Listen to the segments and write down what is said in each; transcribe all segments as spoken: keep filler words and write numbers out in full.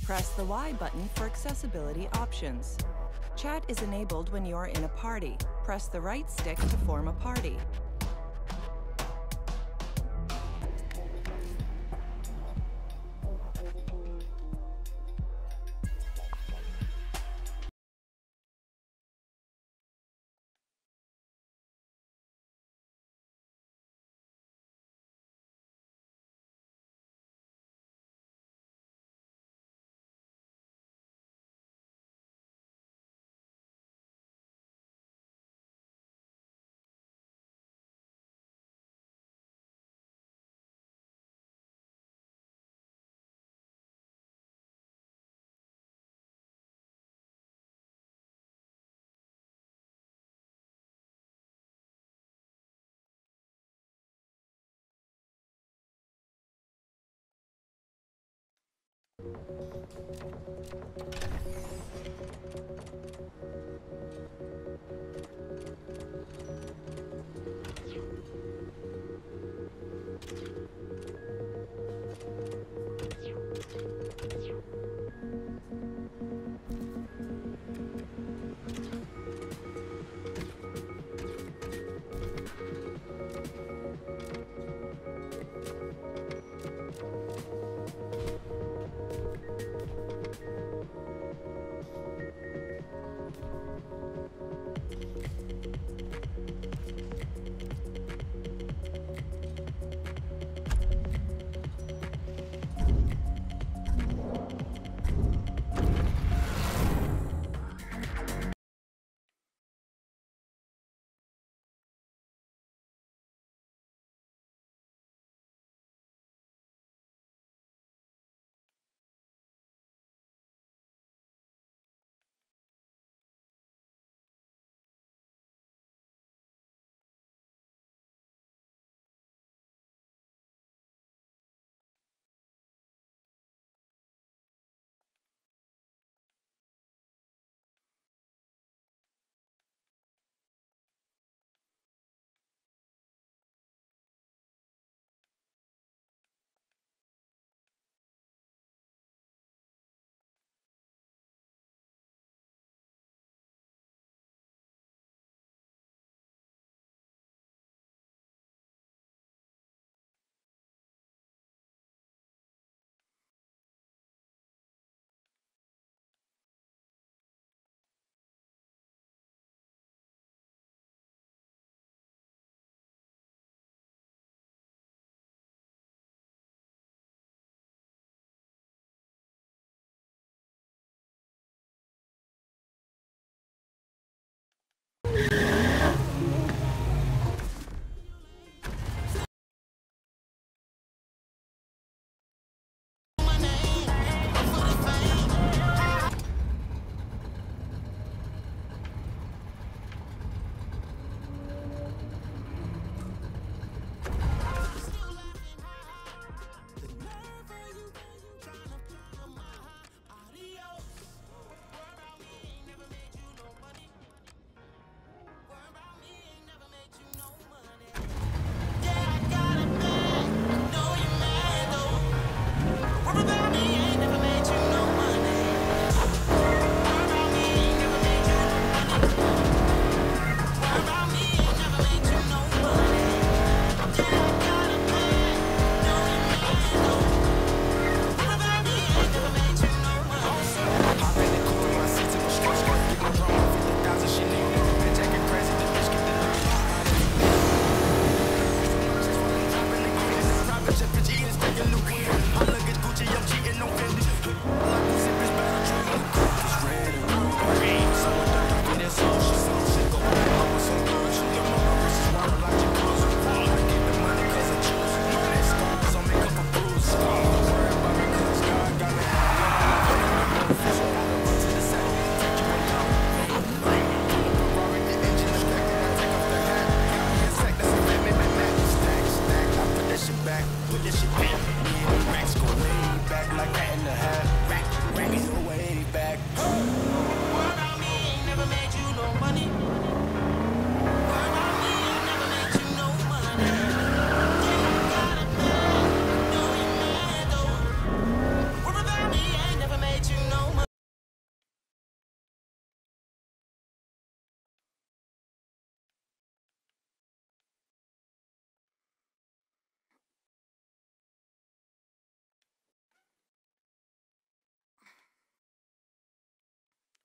Press the Y button for accessibility options. Chat is enabled when you're in a party. Press the right stick to form a party.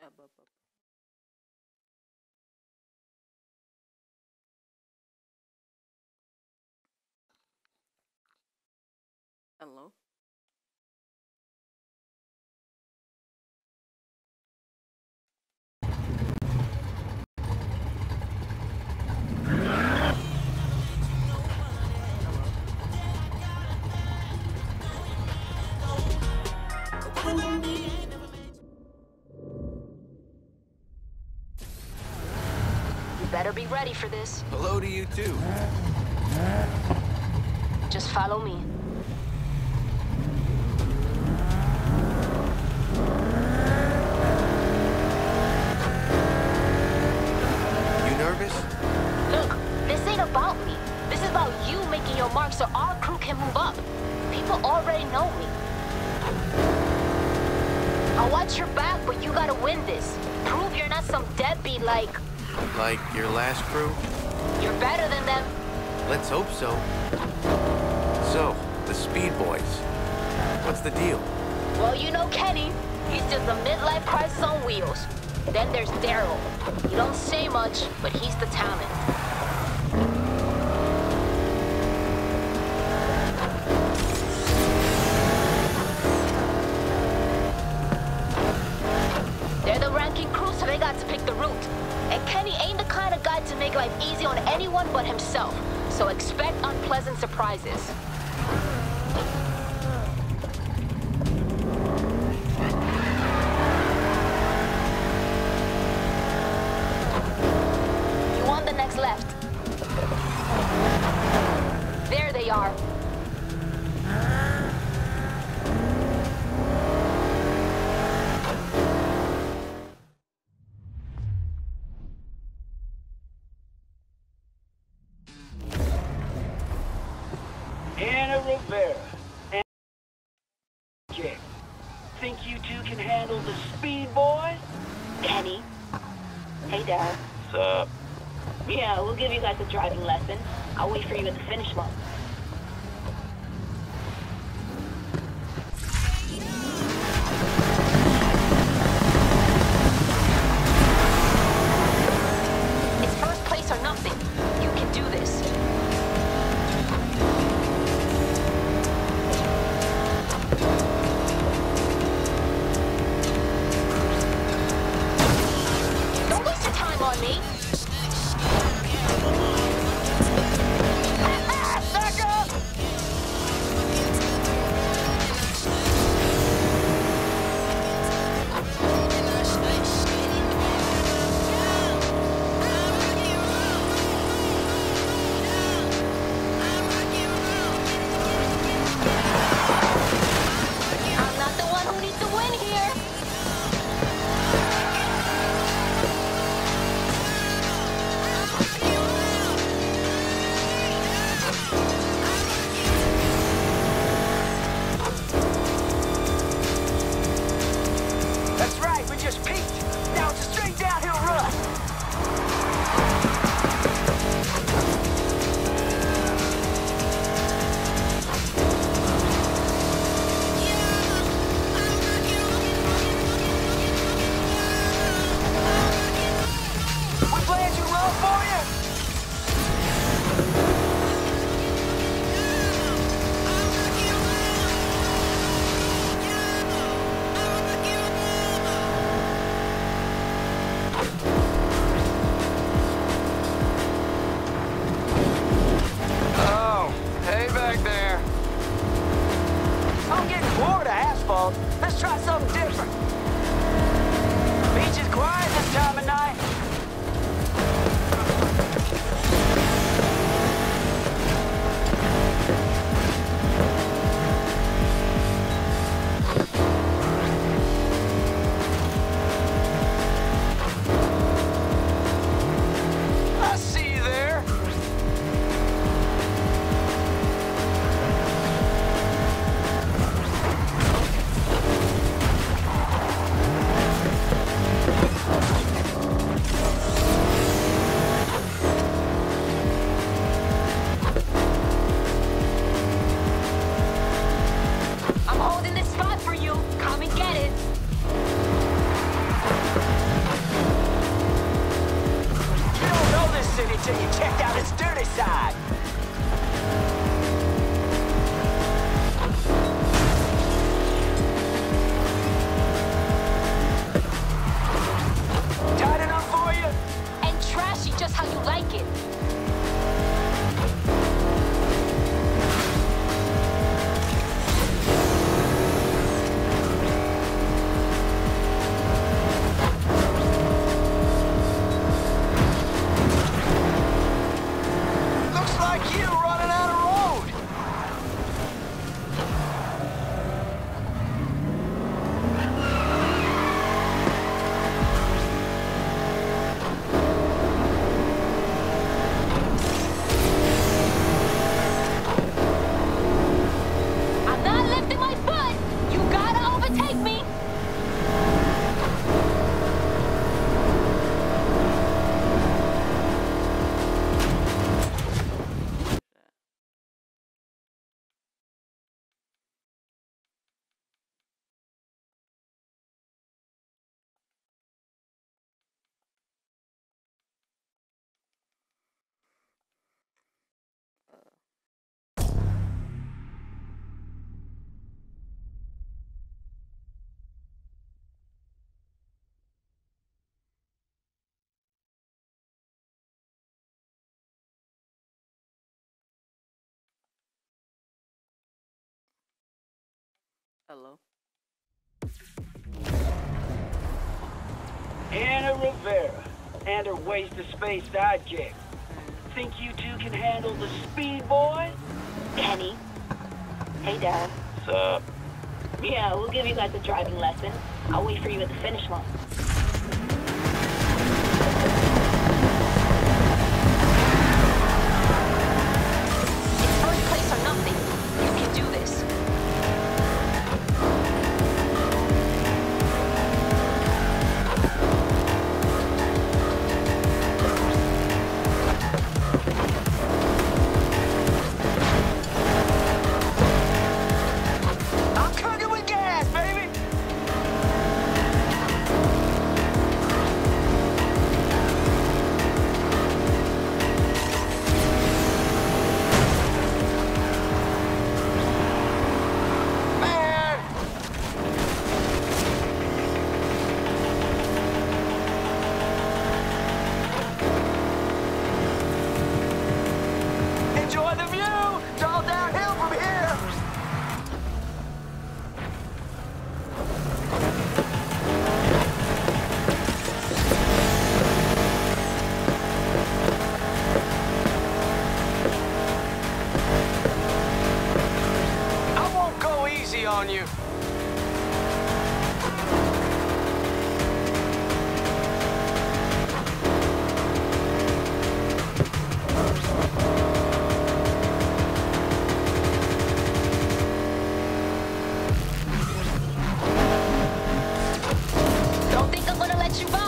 Up, up, up. Hello? Better be ready for this. Hello to you too. Just follow me. You nervous? Look, this ain't about me. This is about you making your mark so our crew can move up. People already know me. I'll watch your back, but you gotta win this. Prove you're not some deadbeat like... Like your last crew? You're better than them. Let's hope so. So, the Speed Boys. What's the deal? Well, you know Kenny. He's just a midlife crisis on wheels. Then there's Daryl. He don't say much, but he's the talent. They're the ranking crew, so they got to pick the route. And Kenny ain't the kind of guy to make life easy on anyone but himself. So expect unpleasant surprises. You want the next left. There they are. Anna Rivera and Jake. Think you two can handle the Speed Boys? Kenny. Hey, Dad. What's up? Yeah, we'll give you guys a driving lesson. I'll wait for you at the finish line. It's first place or nothing. You can do this. Don't waste your time on me. Back up! I'm not the one who needs to win here. till you checked out its dirty side. Tight enough for you? And trashy just how you like it. Hello. Anna Rivera and her waste of space sidekick. Think you two can handle the speed, boy? Kenny. Hey, Dad. What's up? Yeah, we'll give you guys a driving lesson. I'll wait for you at the finish line. It's first place or nothing. You can do this. On you. Don't think I'm gonna let you by.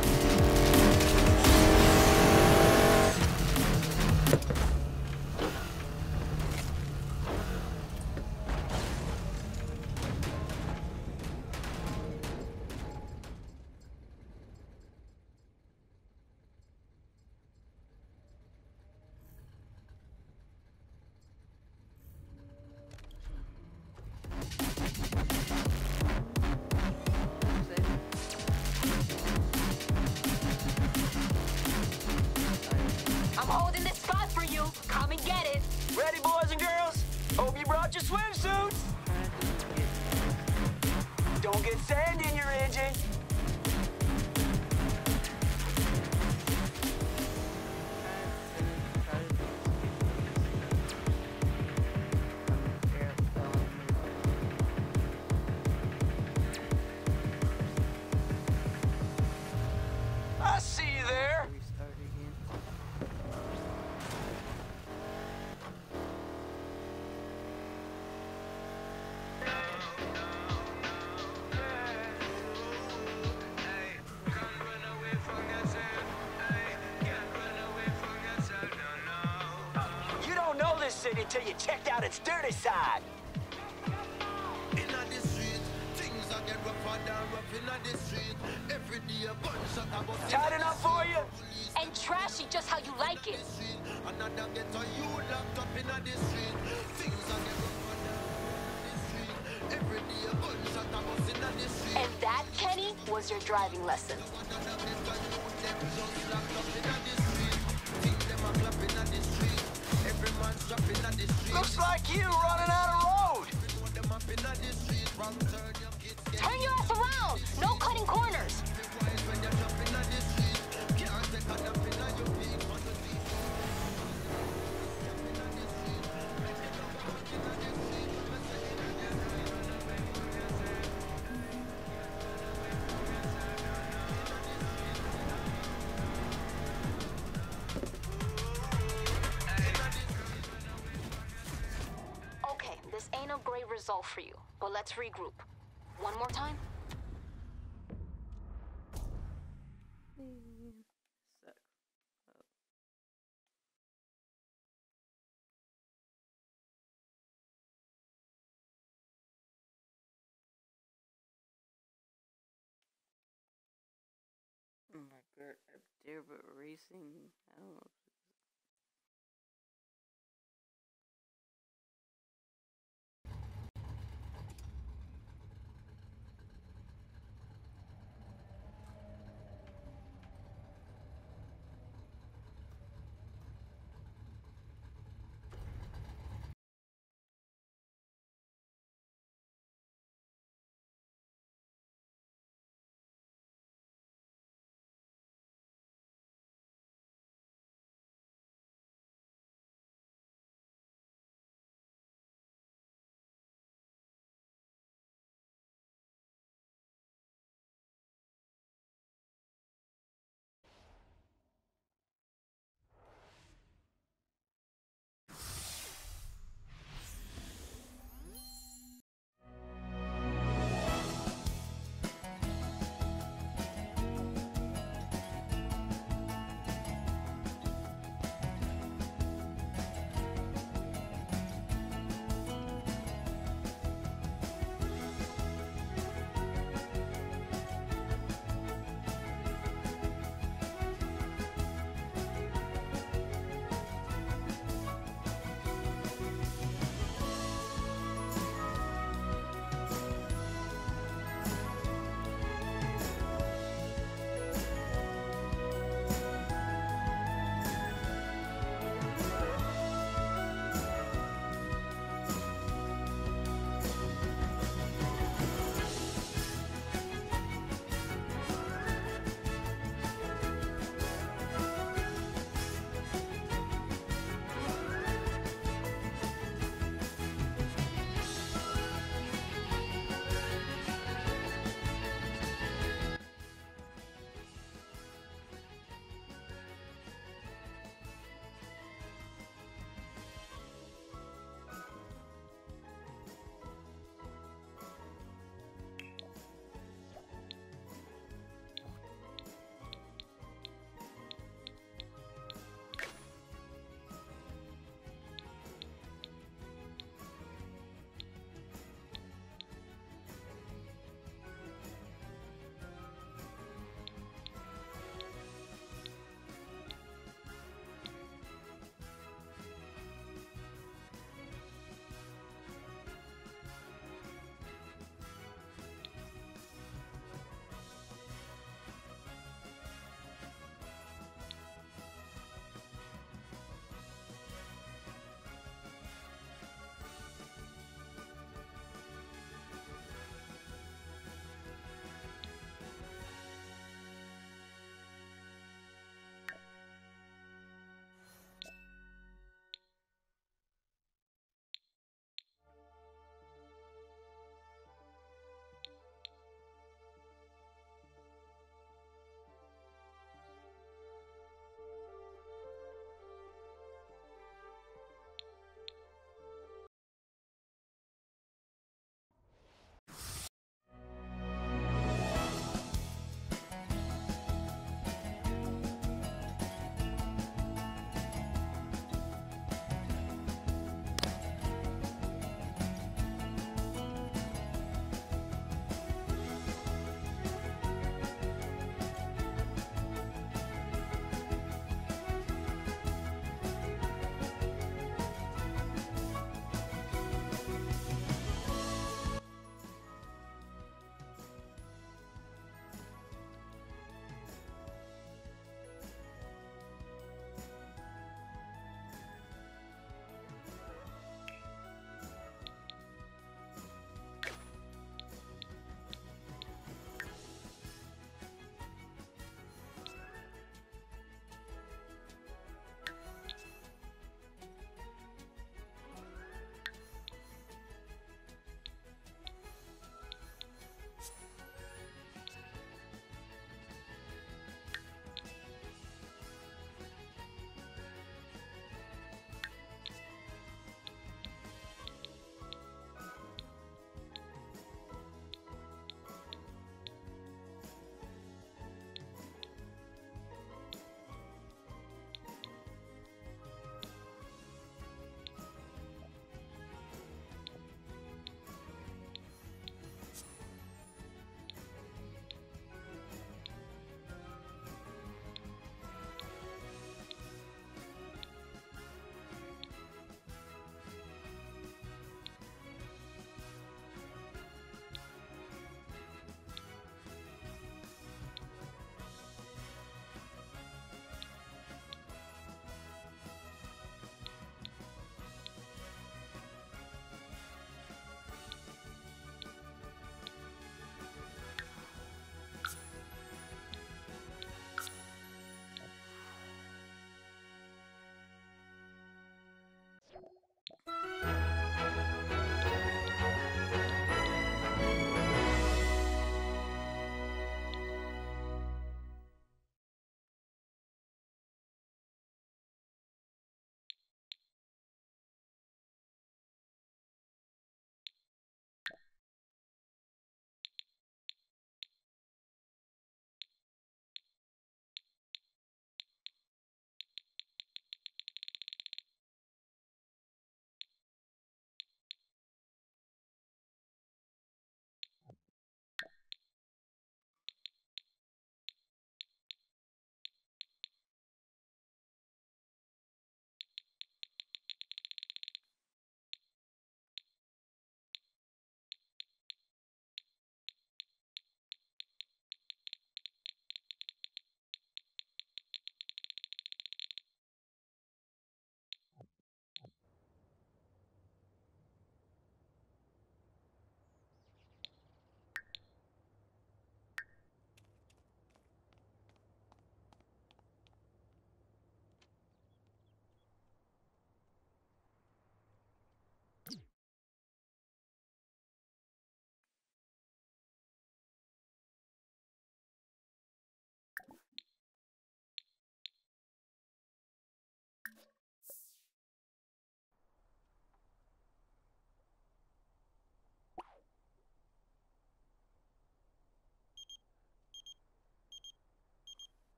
I'm holding this spot for you. Come and get it. Ready, boys and girls? Hope you brought your swimsuits. Don't get sand in your engine. I see you there. You don't know this city till you checked out its dirty side. And trash she just how you like it. And that, Kenny, was your driving lesson. Looks like you running out of road. Turn your ass around! No cutting corners! Okay, this ain't a great result for you, but let's regroup. One more time? Suck. Oh. Oh my god, up there but racing. I don't know.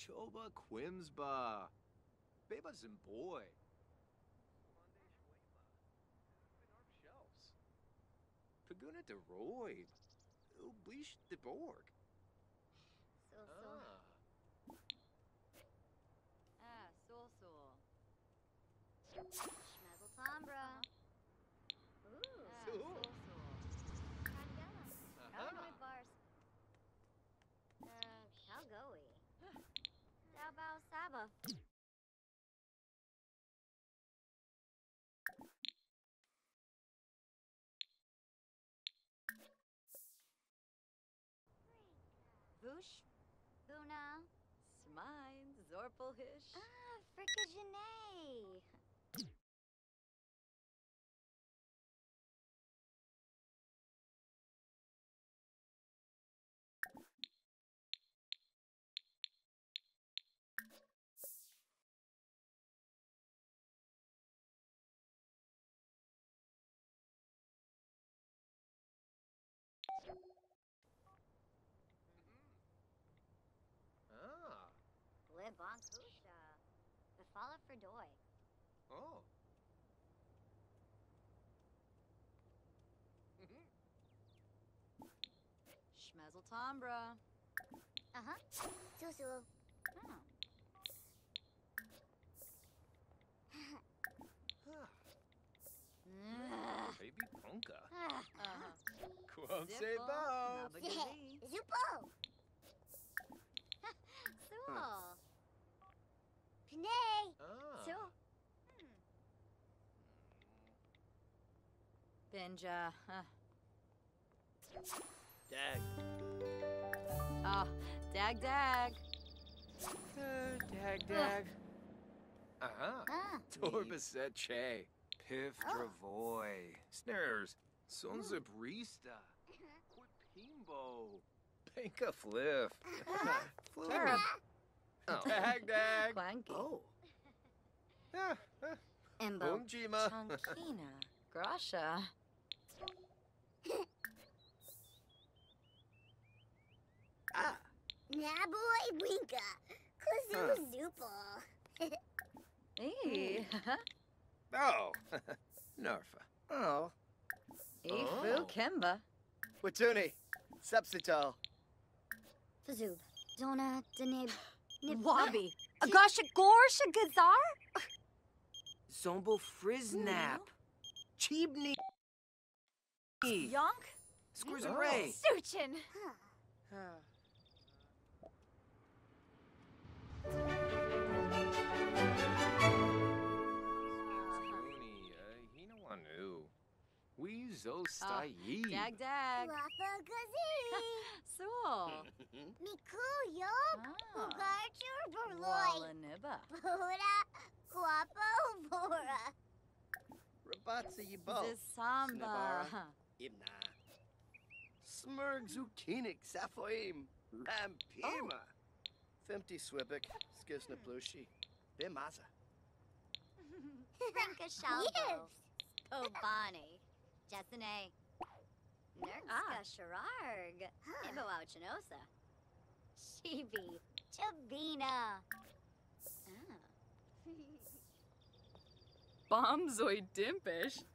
Choba Quimsba. Beba Zimboy. Paguna de Roy. Ublish de Borg. So, so. Ah, Soul Soul. Schmezzle Tombra. Ooh, ah, Soul Soul. Try to get him. Cowboy bars. Uh, Calgoey. How about Saba? Boosh, Buna, Smine, Zorpelhish. ah, Frickajanay. Ah. Libonkusha. Befala Ferdoy. Oh. Schmezzle Tombra. Uh-huh. Susu. Oh. Baby Ponka. Uh-huh. Quam Zippo, Sebo. Nabagazi. Zupo. Soul. Panay. Ah. So. Benja. Huh. Dag. Oh, Dag Dag. Uh, dag, dag. Uh-huh. Ah. Torbaset Che. Piff Dravoy. Snares. Sonza Brista. Quipimbo. Pinka Fliff. Turb. Oh. Dag Dag. Quanky. Oh. Yeah. Embo. Umjima. Chankina. Grasha. Ah. Naboy Winka. Kuzu Huh. Zupo. Hey. Oh. Narfa. Oh. Ifu Oh. Kimba. Watuni. Substitol. Fazub. Dona Denib. Wabi. Agasha Gorsha Gazar? Zombo Friznap. Cheebney. Yonk? Screws Oh. Ray. Surchin. Tuni. Hinawanu. We zo stayi. Dag Dag. Wafa Gazi. Soul. Miku Yop. Ah. Ugarchur Burloy. Wallaniba. Bora. Guapo Bora. Rabatsa Yibo. Zisamba. Ibna. Smurg Zukinik Safoim. Rampima. Femti Swibik. Skisna Blushi. Bimaza. Franka Shalbo. Obani. Jessene. Nergska Shararg. Iboau Chinosa. Shibi. Chabina. Ah. Bombzoid Dimpish.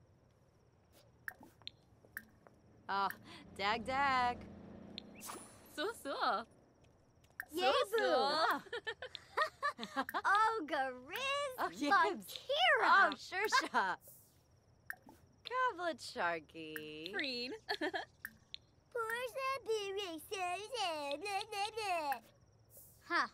Ah, Dag Dag. So so. Yebu. Oga Riz. Oh, yes. Bakira. Oh, Shersha. Goblet Sharky. Green. Porza Biri Susan. Huh.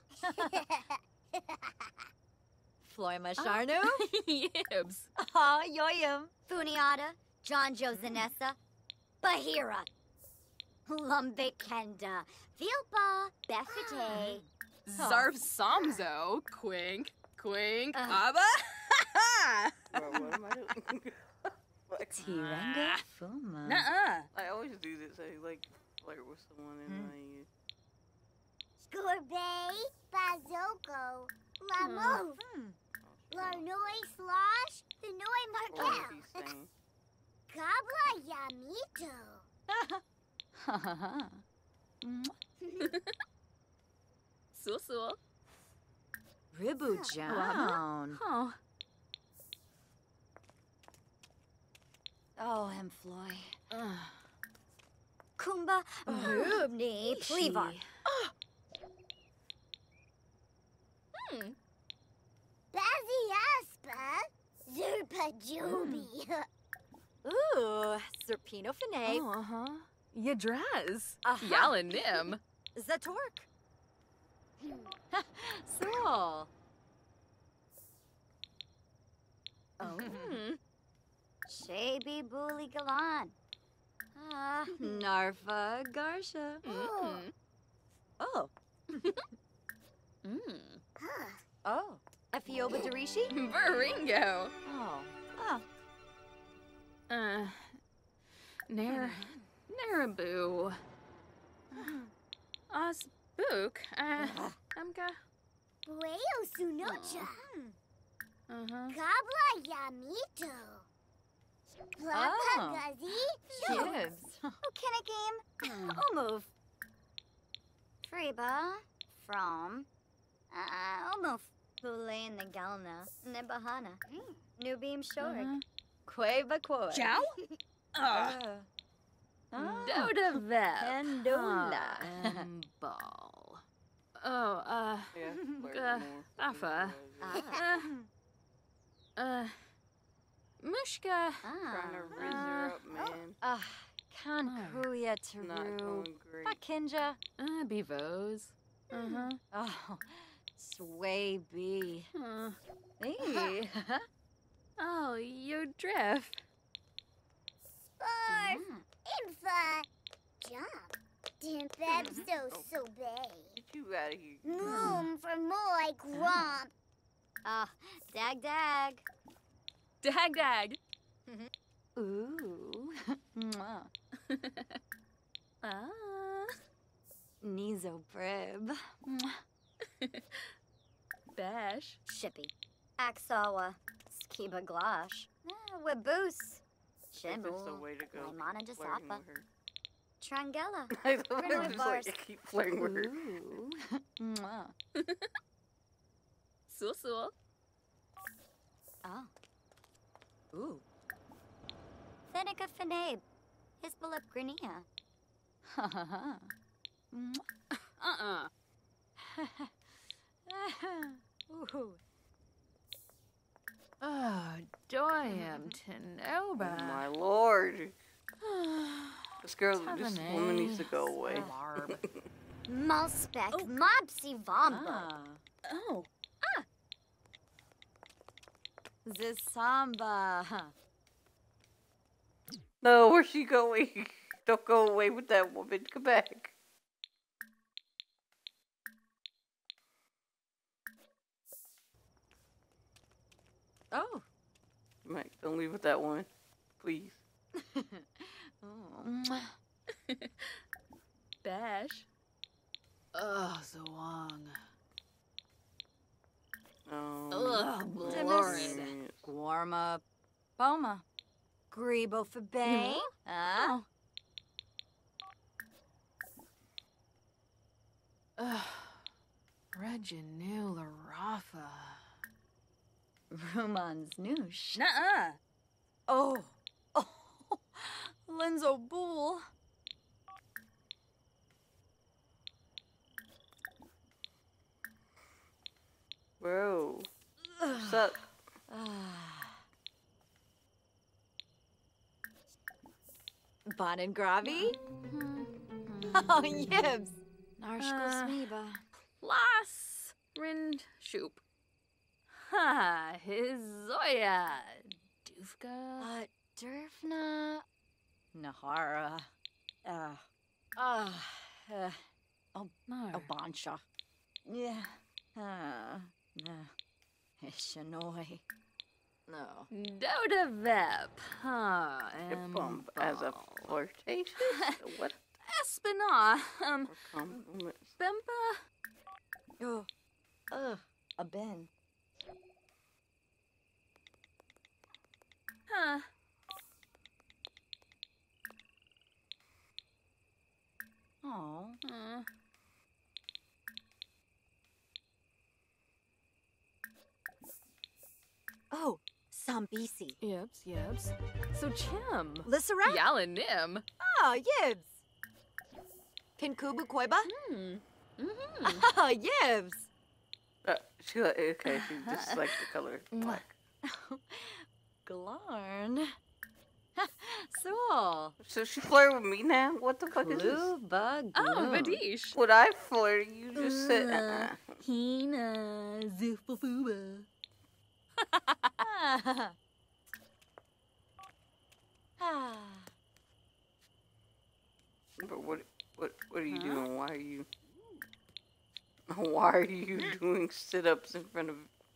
Floima Sharnu. Yibs. Ah, Yoyum. Funiata. John Joe Zanessa. Bahira. Lumbe Kenda. Vilpa. Befite. Zarf Samzo. Quink. Quink. Uh. Abba. What am I doing? Tiranga Fuma. Nuh-uh. I always do this. I like flirt with someone and Hmm. I. Scorbay. Bazoko. Lamo. Hmm. Larnoi Slosh. The Noi What is Markel. he saying? Kabla Yamito. So so. Ribu Jown. Oh. Oh, em Floy. Kumba Rubni Plevar. Hmm. Bazi Aspa Zerpa Jobi. Ooh, Serpino Fine. Oh, uh-huh. Yadraz. Aha. Yalanim. Zatork. Sol. Oh. Shaby Bully Galan. Ah, Narfa Garsha. Mm. Oh. Mm. Oh. Efioba Darishi? Baringo. Oh. Oh. Uh. Nar. Narabu. Osbook. Uh. Amga. Bueo Sunocha. Uh-huh. Kabla Yamito. Plapa Oh. Gazi. Gibbs. Okina game. Omove. Freba. From. Uh, Omove. Bule in the Galna. Nebahana. Nubeam Shorg. Queva Quoy. Chow? Uh. Oh. Doda Vet. Pendola. Ball. Oh, uh. Yeah. Uh, Afa. Uh. Uh. Mushka. Trying to raise her up, man. Ah, Kankuya Not Taru. going great. Bakinja. Uh, Bevos. Uh-huh. Oh, Sway B. Uh. Hey. Oh, you drift. Barf. Infa. Jump. Dimpeb so so bay. Get you out of here. Moom for moi gromp. Ah, dag dag. Dag dag. Ooh. Mwah. Ah. Nizo Brib. Mwah. Bash. Shippy. Axawa. Skiba Glash. Ah, Waboose. That's the Shimu. way to go. Laimana Keep flirting Jasapa. with her. Trangella. I love Bring it. my Just bars. like, keep flirting with her. Ooh. Mwah. Sul sul. Oh. Ooh. Fenica Fenabe. Hisbalip Grania. Ha ha ha. Uh-uh. Ooh. Oh, Doyam Tenoba. Oh, my lord. This girl, this Tavane. woman needs to go away. Barb. Malspec Mopsy Vomba. Ah. Oh. Zisamba. No, where's she going? Don't go away with that woman. Come back. Oh. Mike, don't leave with that woman. Please. Oh. Bash. Oh, Zawang. Um, Ugh, Demis. Lord. Warma. Boma. Grebo for Bay. Ah. Ugh. Reginula Rafa. Ruman's Noosh. Nuh-uh. Oh. Oh. Linzo Bull. Bro. What's up? Bon and Gravi? Oh, yibs. Narshko Uh. Smiba. Las Rind Shoop. Ha, his Zoya. Dufka. Uh, Durfna. Nahara. Uh, uh, uh, oh, Mar. Abansha. Yeah. Uh, no. Ishanoi. No. Doda Vep. Ha, Hip bump as a flirtation? What? Espina. Um, A compliment. Bemba. Oh. Ugh. A Ben. Huh. Oh. Uh. Bombisi. Yips, yips. So Chim. Lissera? Yala Nim. Ah, Yibs. Kinkubu Koiba? Hmm. Ah, Yibs. Uh, she like okay. She just likes the color black. Glarn. Soul. So she flirt with me now? What the fuck is this? Luba Oh, Vadish. Would I flirt? You just said. Uh-uh. Hina Zufafuba. But what, what, what are you doing? Why are you? Why are you doing sit-ups in front of?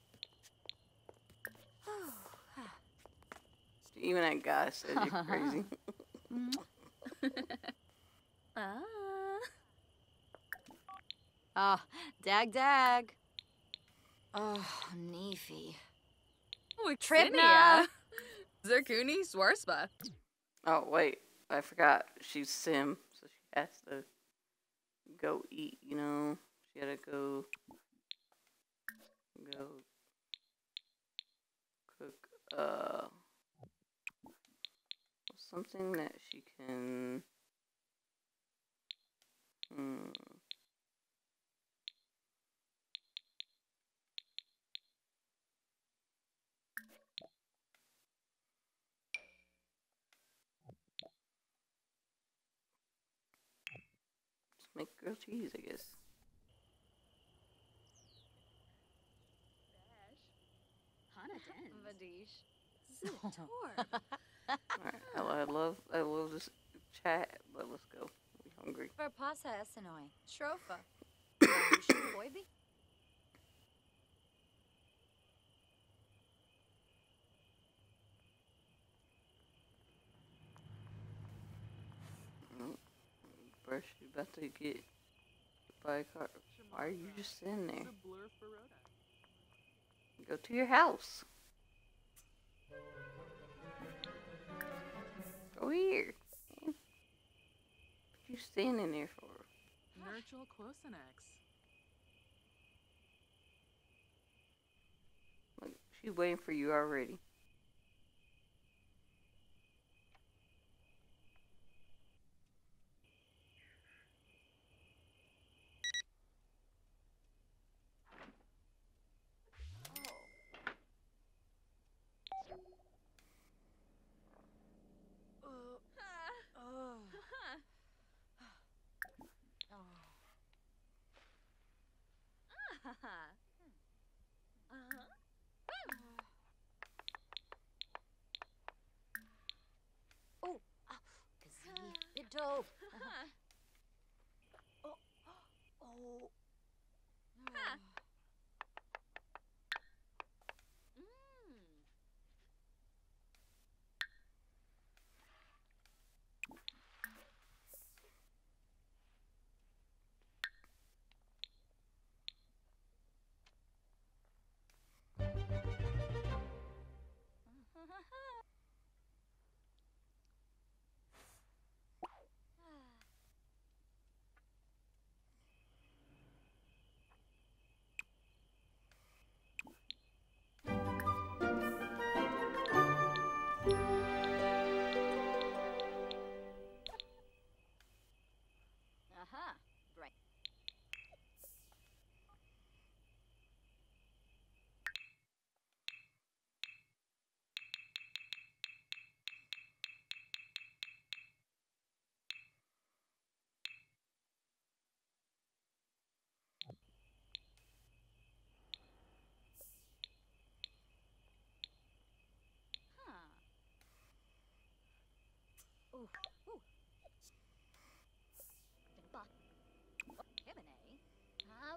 Even that guy said you're crazy. Ah. Oh, dag dag. Oh, Neefy. Tripnia. Zerkuni Swarspa. Oh wait, I forgot. She's Sim, so she has to go eat. You know, she had to go go cook. Uh, something that she can. Hmm. Make grilled cheese, I guess. Alright, I, I love I love this chat, but let's go. We're hungry. Verpasa Essenoi. Shrofa. Boyby? Brush, you about to get by a car. Why are you just sitting there? Go to your house. Go here. What you standing there for? Nurtural Quosinex. Look, she's waiting for you already. Oh, ah, Gazee, Oh, oh. Aha, right. Ooh, ooh. Ba. Ebony. How?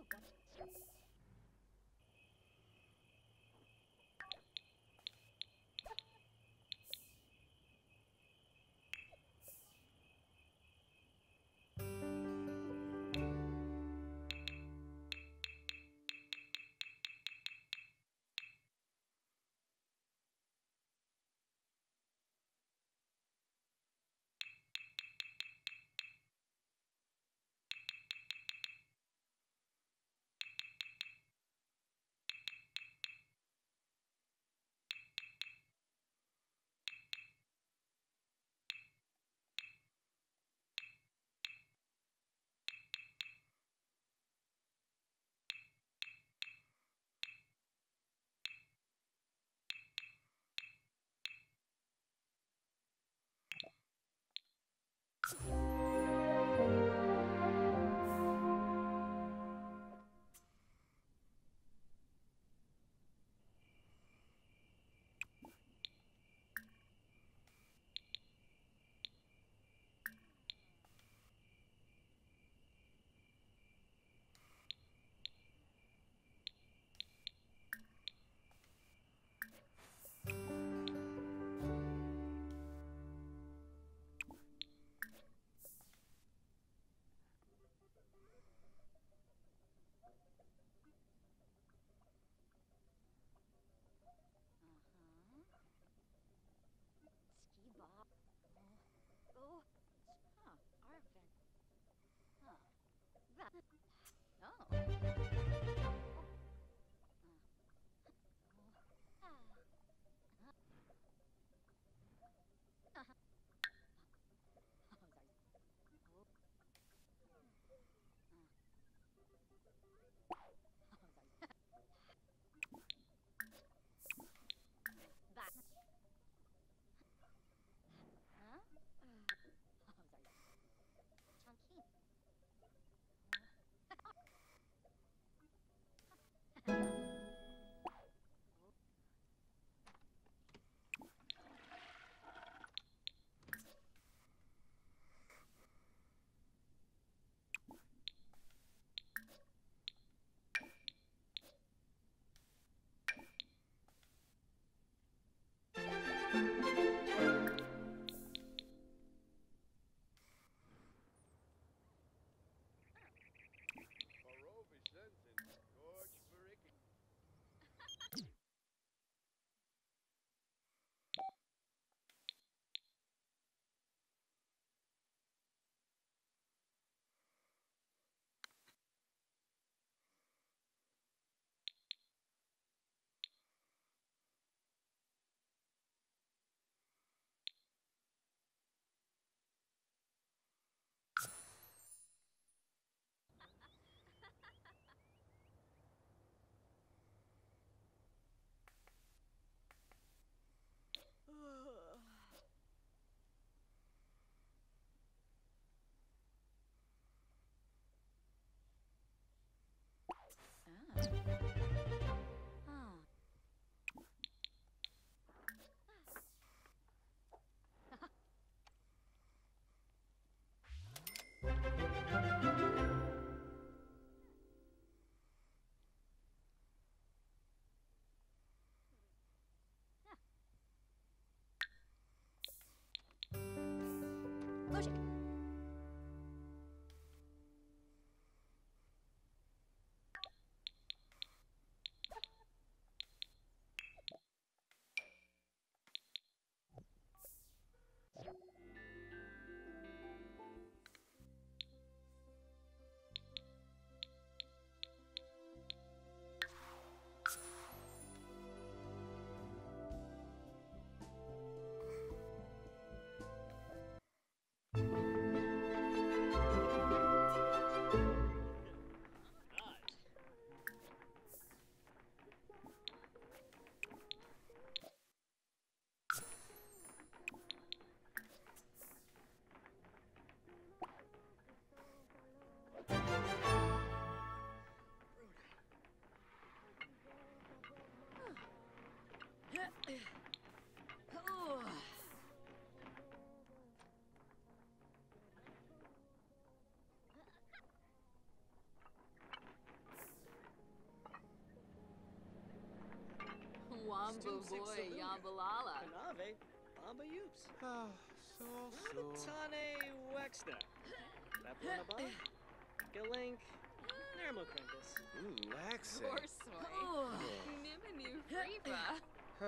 Wamba boy, Yambalala. Kanave, Bamba Yoops. Ah, so, so. Tane Wexta. Raplanaba. Galink. Nermokrinkus. Ooh, Laxi. Borsoi. Niminu Friva.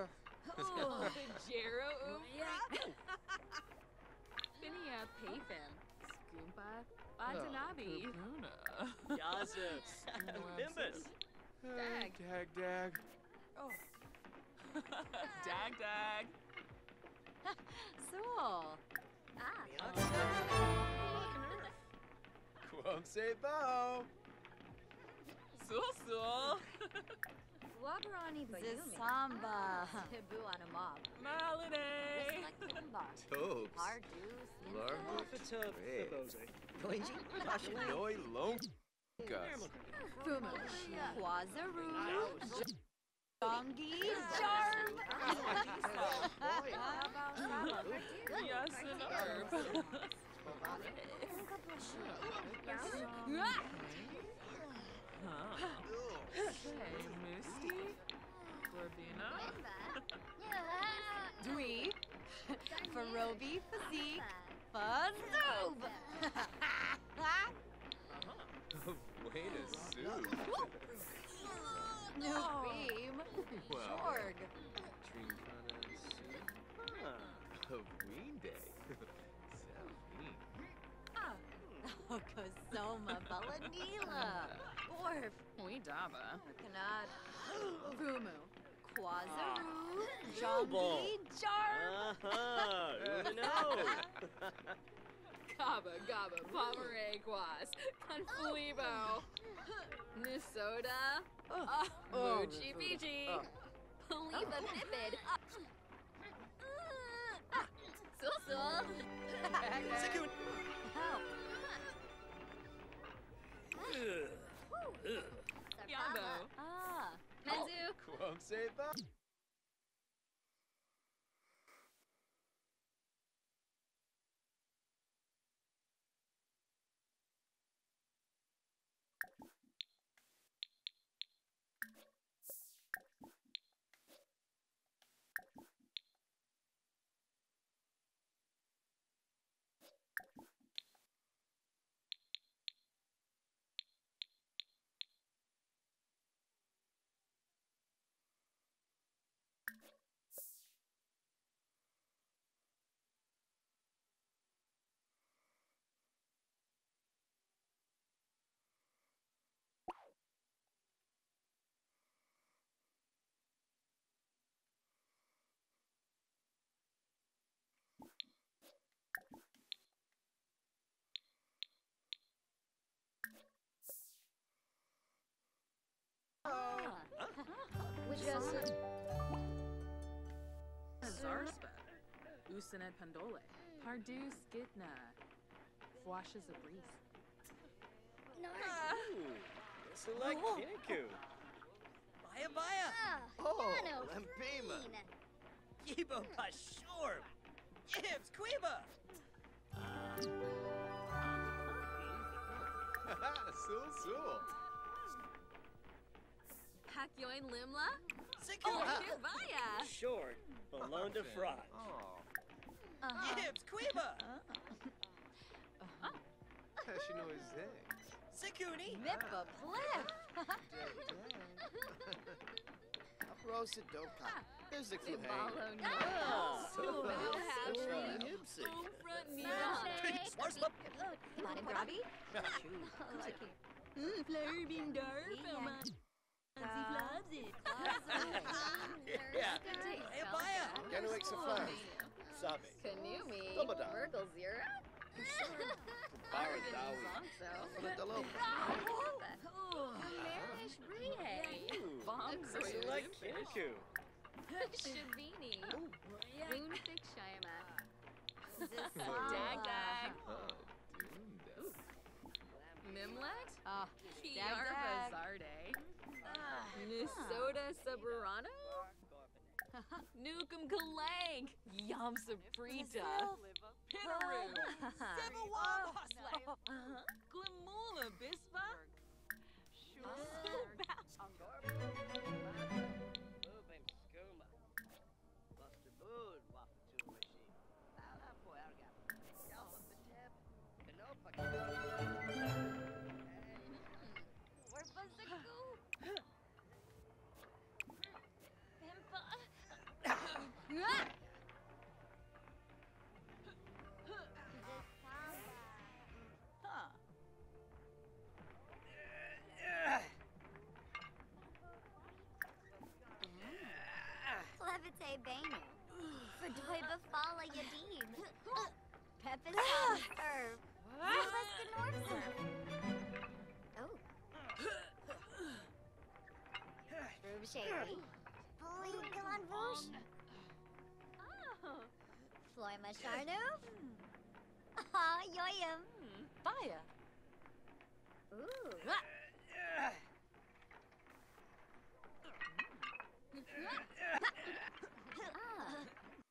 Oh, the Jero Umbra. Finia Payfin. Skoompa. Badanabi. Yazoo. Bimbus. Dag. Dag, dag. Oh. Dag, dag. Soul. Ah. Quom say bow. Sul, sul. Wabarani Bayumi. Zisamba. Hibu on a mob. Malade. Tobes. Hardus. Larva. Great. Glingy. Noi Longas. Fumo. Quazaru. Dongi. Jarm. Yes, an herb. Hey, Misty. Corbina. Dwee. Farobi. Physique. Fuzzoob. Wayne is soup. New beam. Wow. Shorg. Trincana soup. Of Ween Day. Salveen. Okazar. Soma Balanila. Orf. We daba. Kanad. Rumu. Kwazaru. Jumbo. Jongi. Jar. Uh-huh. Who knows? Gaba Gaba Pomere Kwas. Confuibo. Nusoda. Oh, Moochie Beachy. Paliva Bipid. Sul-sul. Sikun. Help. Yabo. Ah. Menzu. Quom say that. Which Jason. Zarspa. Usanet Pandole. Pardu Skitna. Fwashes a breeze. Ooh, select Kiniku. Baya baya. Oh, Lampima. Yibo Pashorb. Yibs Quiba. Sul sul. Hakyoin Limla? Siku. Oh, Kibaya! Short. Balone de Frost. Oh. Uh-huh. Yibs Quiba. She knows his thing. Sikuni. Nippa Pliff! Rosa Doka. There's the clue. Subalo Ah. Nippa! Hatchery! Nipsy. Front Nina! Smarslip. Bottom Grabby? Lucky. Mmm, Fleur being dark. Fancy flubs it. Yeah. Hey, Baya. Ganuik Safari. Sabe. Kanumi. Dobada. Merkel Zero? Baradawi. Fernandelo. Marish Brie. Bombs Select Kiniku. Shabini. Moonfix Shayama. Dag dag. Oh, Dunda. Mimlet? Ah, Kiara dag. Zarde. Minnesota Soberano? Nukem Kalang. Yam Sabrita. Pittaroo. Sebawabasla. Glamula Bispa. Levite Banu. Verdoy Bafala Yadim. Pepis Serve. Celeste North. Oh. Rube Shady. Holy Convosh. Floy Masharno. Ah, Yoyam. Fire. Ooh. Ah.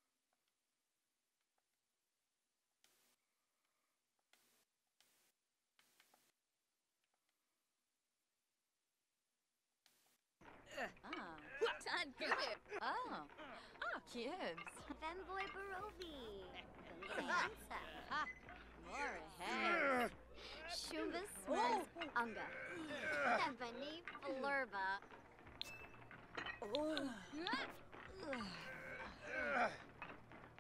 Ah. Tan Gubit. Oh. Ah, Kibbs. Femboy Barovi. Gungansa. Ha. More head. Shumba Smurfs. Unga. Ebony Flurba. Oh.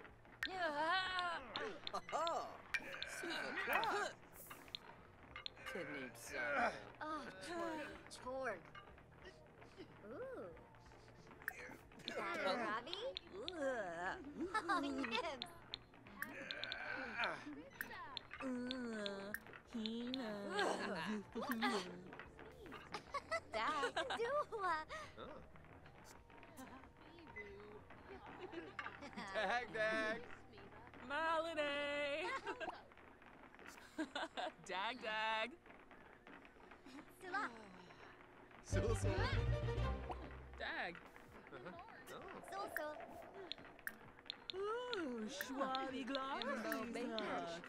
Aha. Super. Kidney son. Oh, Torg. Torg. Ooh. That Robbie? Oh, Nibs. Dad. Dua. Dag, dag. Malady! Dag, dag. Sula. Sul, sul. Dag. Uh-huh. Sul, sul. Ooh, schwabi glass.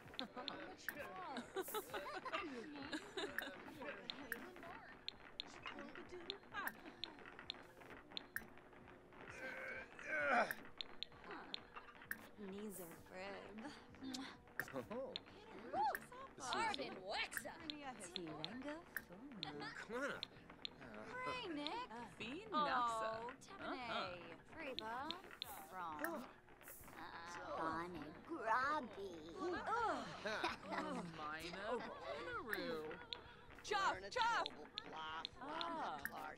Knees are rib. Oh. Pardon, Wexa. Tirenga. Klana. Hey, Nick. Fiend Oh, Naxa. Temene. Freba. From. Bonnie Grobby. Oh, Mina Bonnaroo. Chop, chop! Ah.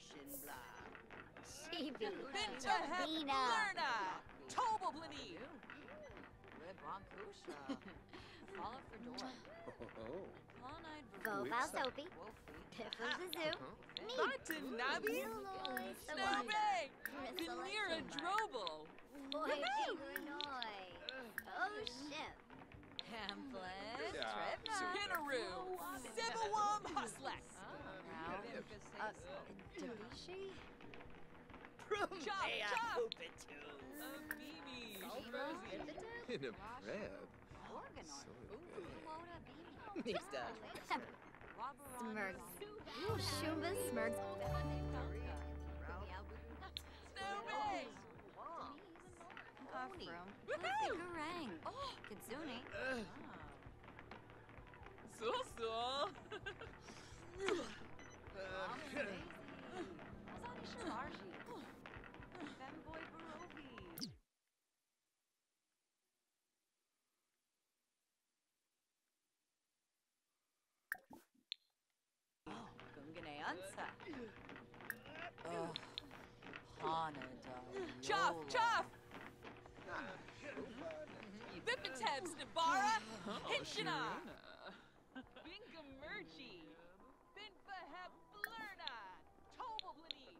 Chibi. Binta Bina. Lerna. Toboblini. Rib Kusha. Follow for door. Oh. Clonide Vovau Soapy. Piffle Zoo. Martin Nabi. Muloy. Snowbay. Vanira Drobel. Boy Chigunoy. Oh, shit. Pamphlet. Yeah, Tripna. so- Hinaru. Sibawam Huslek. Uh, Dabishi. Chop, chop. Mimi. Rosie. In a bread. Organoid. So Quota big. Beanie. Smirks. Ooh, Shumba Smirks. Snowbay. Afro. Woohoo! Garang. Oh, Kitsune. So, so. Azadi Shiraji. Femboy Barovi. Oh, Gungane Ansa. Oh, Hanada. Chuff, chuff. Vipitebs, Nabara. Hinchina. Bingamerchi. Binfaheb Blerna. Toboblini.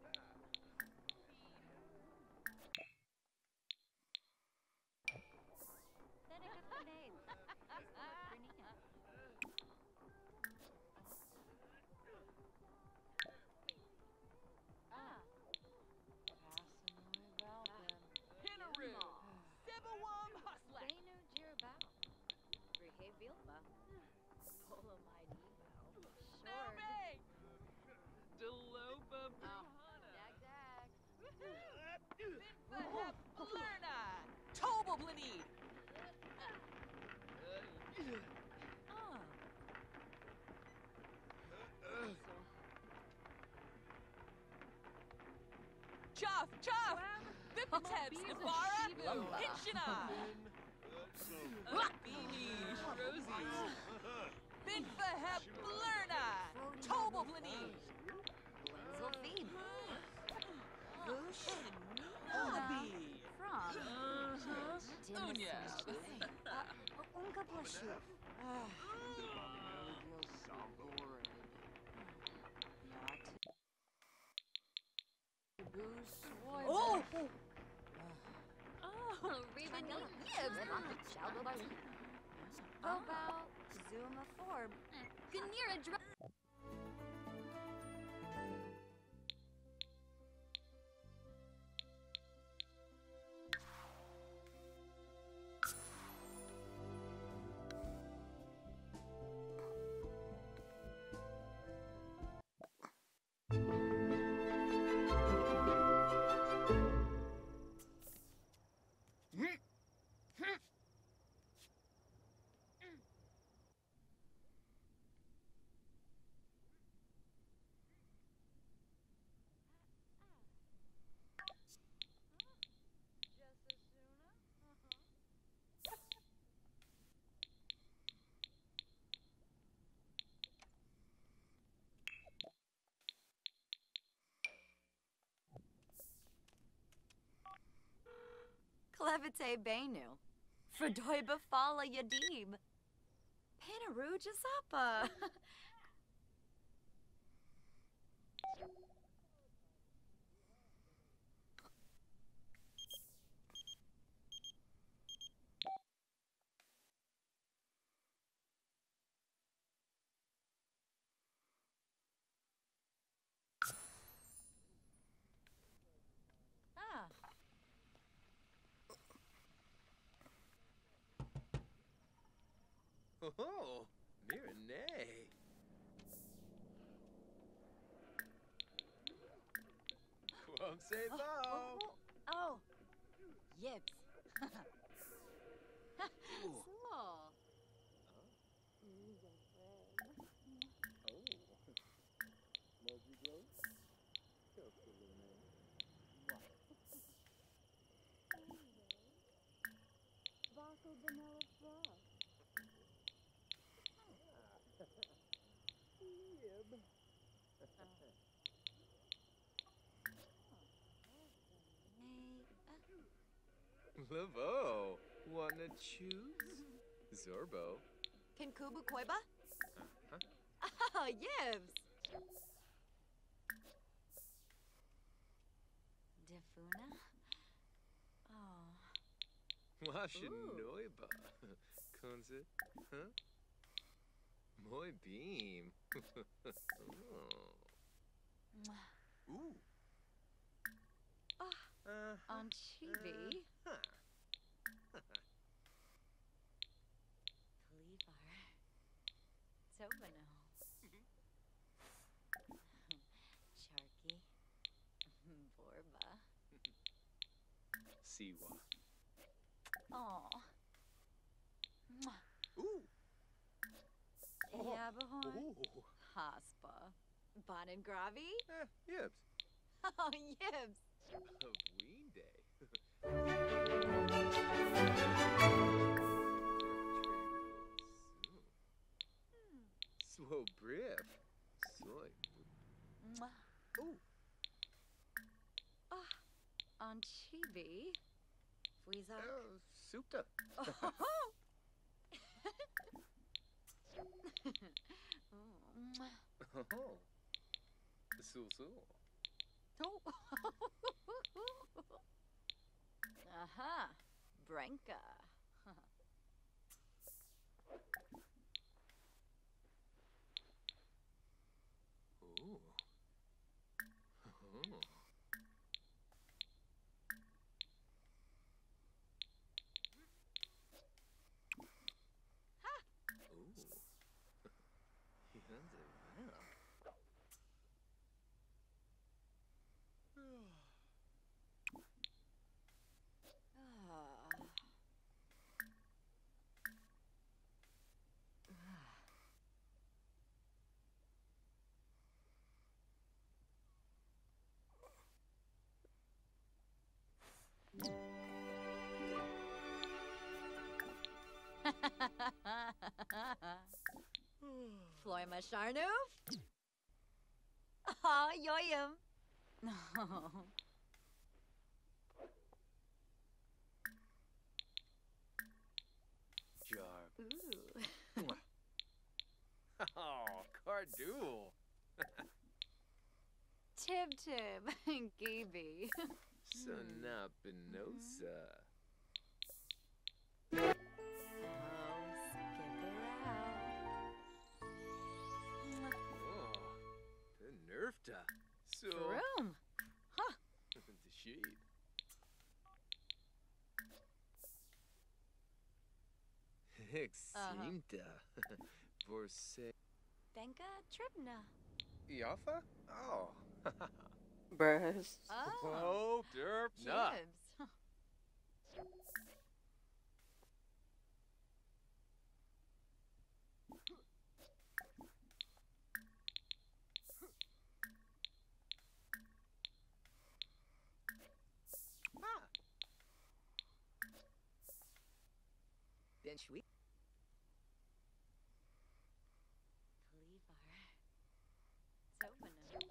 Hinaru. Sibawam Huslek. Benu Jirabao. Rihe Vilba. Polo Mighty. Snowbay. Deloba Brahana. Dag dag. Binfaheb Blerna. Toboblini. Chuff, chuff! Vipitebs, Nabara, Hinchina! Beanie, Rosies. Binfaheb Blerna! Toboblini! Zulfib. Bush. Nabi! From. Uh-huh. Unya. Unka Blashu. Oh! Oh, Reba Yibs. Shalbo Baru. Bobo. Zuma Forb. Ganira Dra. Levite Benu. Fredoy Bafala Yadib. Panaru Jasapa. Ah. Oh, Mirenay. Quam say Oh, bow. oh, oh, oh. Yips. Small. Lavo, wanna choose? Zorbo. Can Kubu Koiba? Huh? Oh, Yibs. Defuna? Oh. Washinoiba. Kunze, huh? Moy beam. Oh. Ooh. Ah, Uh, on Chibi. huh. Cleavar. Tobano. Sharky. Borba. Siwa. Aw. Ooh. Yabahoy. Ooh. Haspa. Bonin Gravi. Eh, Yibs. Oh, Yibs. Of Ween Day. Swo brief. Soy. Ooh. Ah, on Chibi. Fuizar. Oh, Supta. Oh. Oh. Sul sul. Oh. Aha. Branka. Ooh. Oh. Ha. Ooh. He has it well. Ah. Floima Sharnoof? Aw, yoyum. No. Jar. Ooh. Oh, Cardool. Tib Tib. Gaby. Sonapinosa. Oh, skip around. Oh, the nerfta. So. Room. Huh. The sheep. Eximta. Vorse. Benka Tribna. Yafa? Oh. Bruh. Oh. Oh, derp. Nah. Jibs. Ah. Ben Shui. Cleavar. Tobano.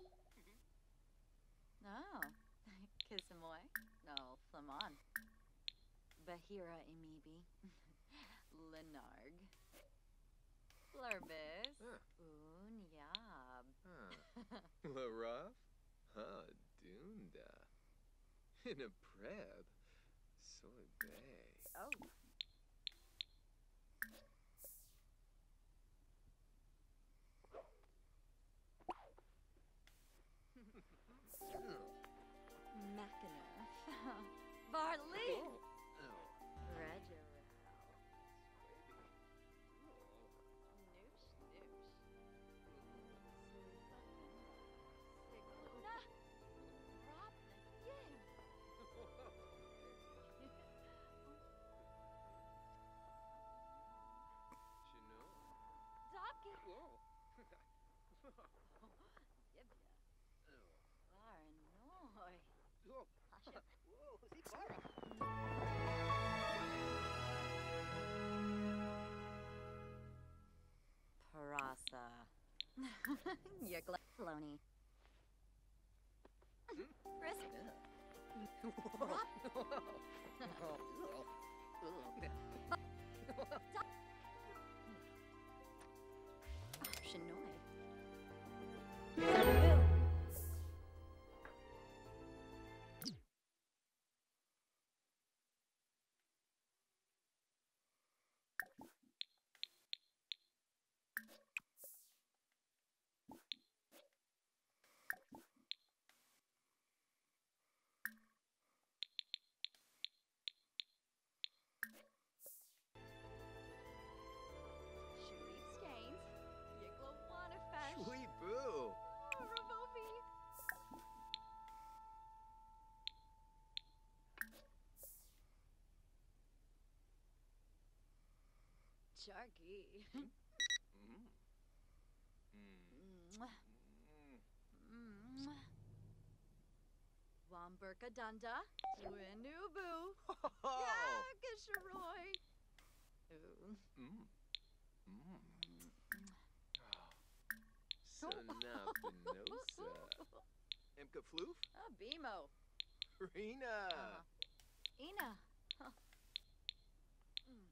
No. Kissamoy. No, Flamon. Bahira Imibi. Lenarg. Flurbis. Unyab. Laraf? Huh, Dunda. In a preb. Soy bay. Oh. Mackinac. Bartley. Regerau. Noosh, noosh. Siguna. Rob the Yim. Docket. Yibya. Varanoy. Pasha. Whoa, Zikara. Parasa. Yekla. Floney. Risk. Shinoy. Sharif Stains. Yigla Wanafash. Sweet boo. Ravovi. Charky. Mm. Mm. Mwah. Mwah. Wamburka Dunda. Winubu. Yakasharoy. Ooh. Mm. Mm. Sanapinosa. Emka Floof? Ah, Bimo. Rena. Uh, Ina. Huh. Mm.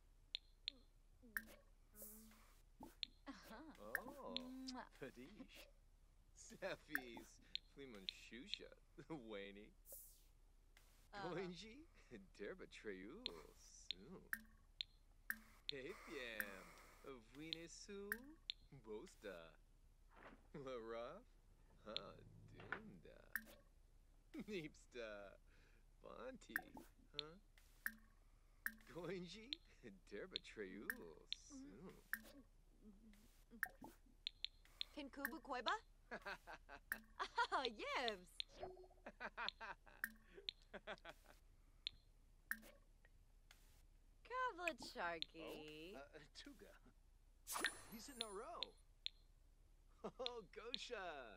Uh-huh. Oh. Mwah. Padish. Sefis. Fleeman Shusha. Wayne. Uh-huh. Goinji. Derba Treul. Soon. Hepiam. Vinesu. Bosta. Laraf. Ha. Dunda. Neepsta. Bonti. Huh? Goinji. Derba Treul. Soon. Pinkubu Koiba? Ah, Yibs. Kavlet Sharky. Oh, uh, Tuga. He's in a row. Oh, Gosha.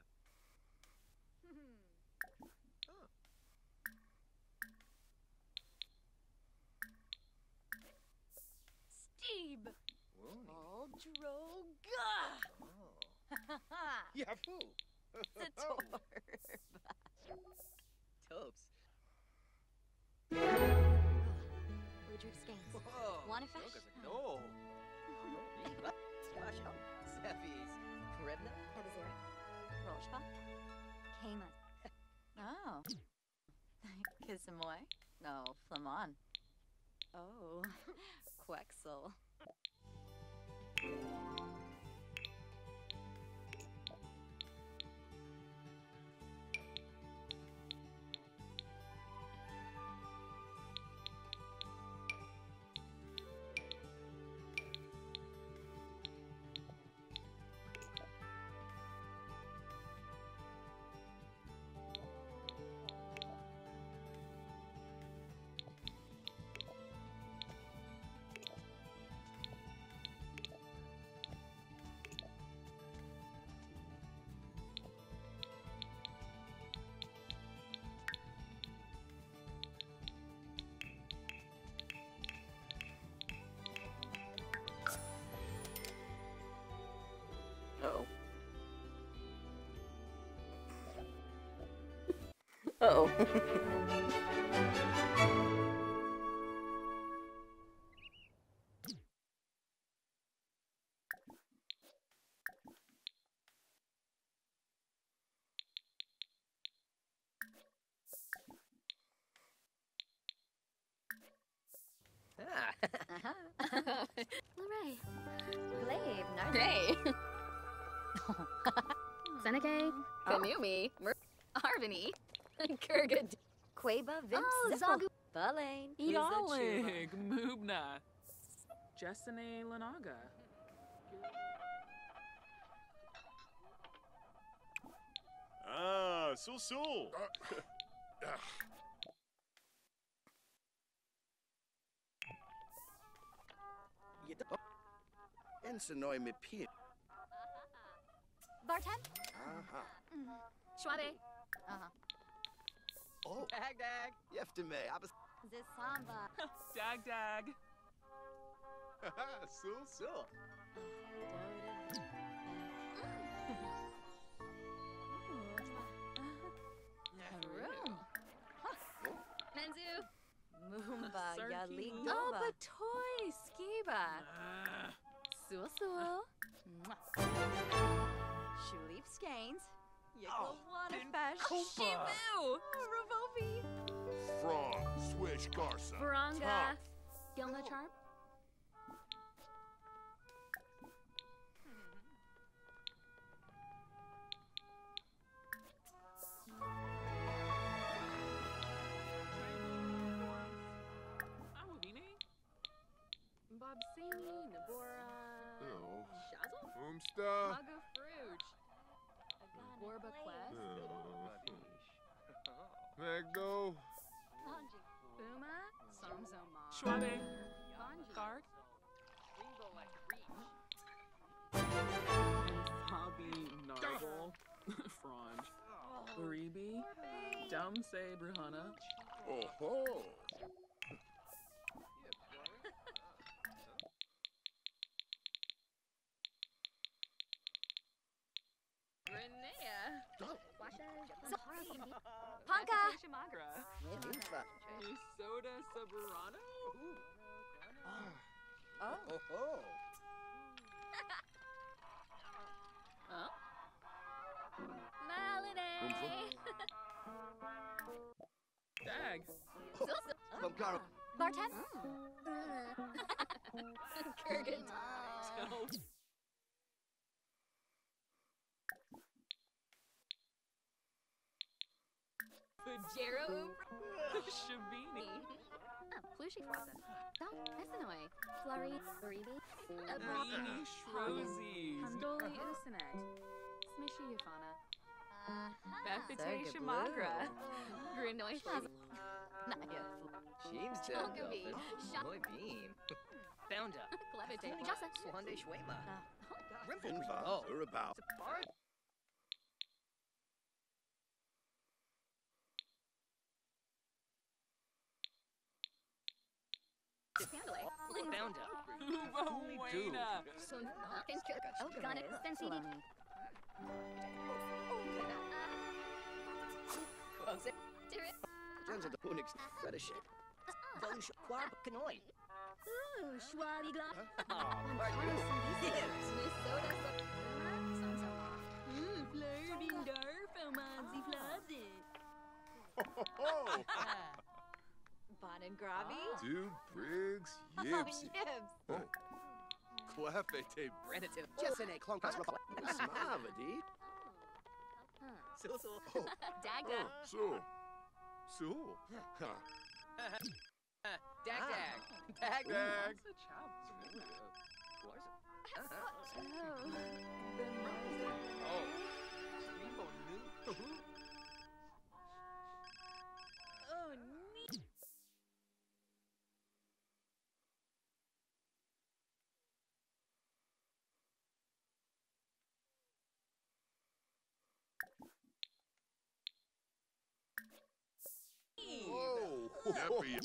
Oh. Steve. Whoa. Aldroga. Oh. Yahoo. Satorba. Topes. Woodruff Scains. Whoa. Wanafash? No. Splash up. Sefis. Rebna. Ebazir. Roshpa. Kama. Oh. Kisamoy? No, Flamon. Oh. Quexel. Uh-oh. Uh-oh. Hey. Seneca, Kanumi, Mer- Arvini, Kurgad, Quaba, Vimp, oh, Zagu, Balain, Yalig, Moobna, Jessene Lanaga. Ah, Sul Sul. Ensenoi me pin. Barten, Aha. Schwabe, uh-huh. Oh. Dag dag. Yeftime. Abas. Zisamba, Dag dag. Sul Sul. Menzu, Mumba, Sarky. Yalik, Oh, Doba, but toy skiba. Sul Sul, Shulip Skanes, Yakalwana Fesh, Shibu, Ravovi, Frog, Swish, Garza. Baranga, Gilna Charm. Bobsini, Nabora, Oh. Shazzle, Oomsta. Mago Fruge, Borba Quest, Magdo. Buma, Somzoma, Schwabe. Bonji, Guard. Rainbow like Hobby Narble. Franj. Uribi. Dumse Bruhana. Oh ho. Renea, Panka, Shimagra. Soda Saburano. Oh. Oh ho. Huh? Malinae, Dag. Bumkaro. Barten, Kurgan, Tell. Fujero, Shabini. Plushi Quasa, Dom, Essenoi, Flurry, Uribi, Rini Shrosies. Handoli Innocent, Smishy Yafana, Bethite Sarga Shimagra. Grinoi Plaza, Naya, James Chalgavi, Shop, Moy beam. Found up. Clevite, Jassa, Swande Shwema. Finva. Oh. Urabao. Found up. Buena. Sun, Oh, Gun it, Sensini, Close it. Dirrit, Jenza the Punix. Fetish. Dosh Quarb Kanoi. Ooh, Schwabi Glock, Oh, are you? Minnesota, Samsama, Mmm, Flurby, Darf, Almanzi, Flazzit, Oh. Bon and Gravi, Two Briggs Oh, Yipsy. Yibs, Oh. Clefete. Renative. Jessene Clonkas. Smavadi. Sul Sul. Oh. Dagda, So. So. Huh. Dag Ah. dag. Dag Dag. dag. Oh. Rainbow new. Oh, neat. Oh. Nappy.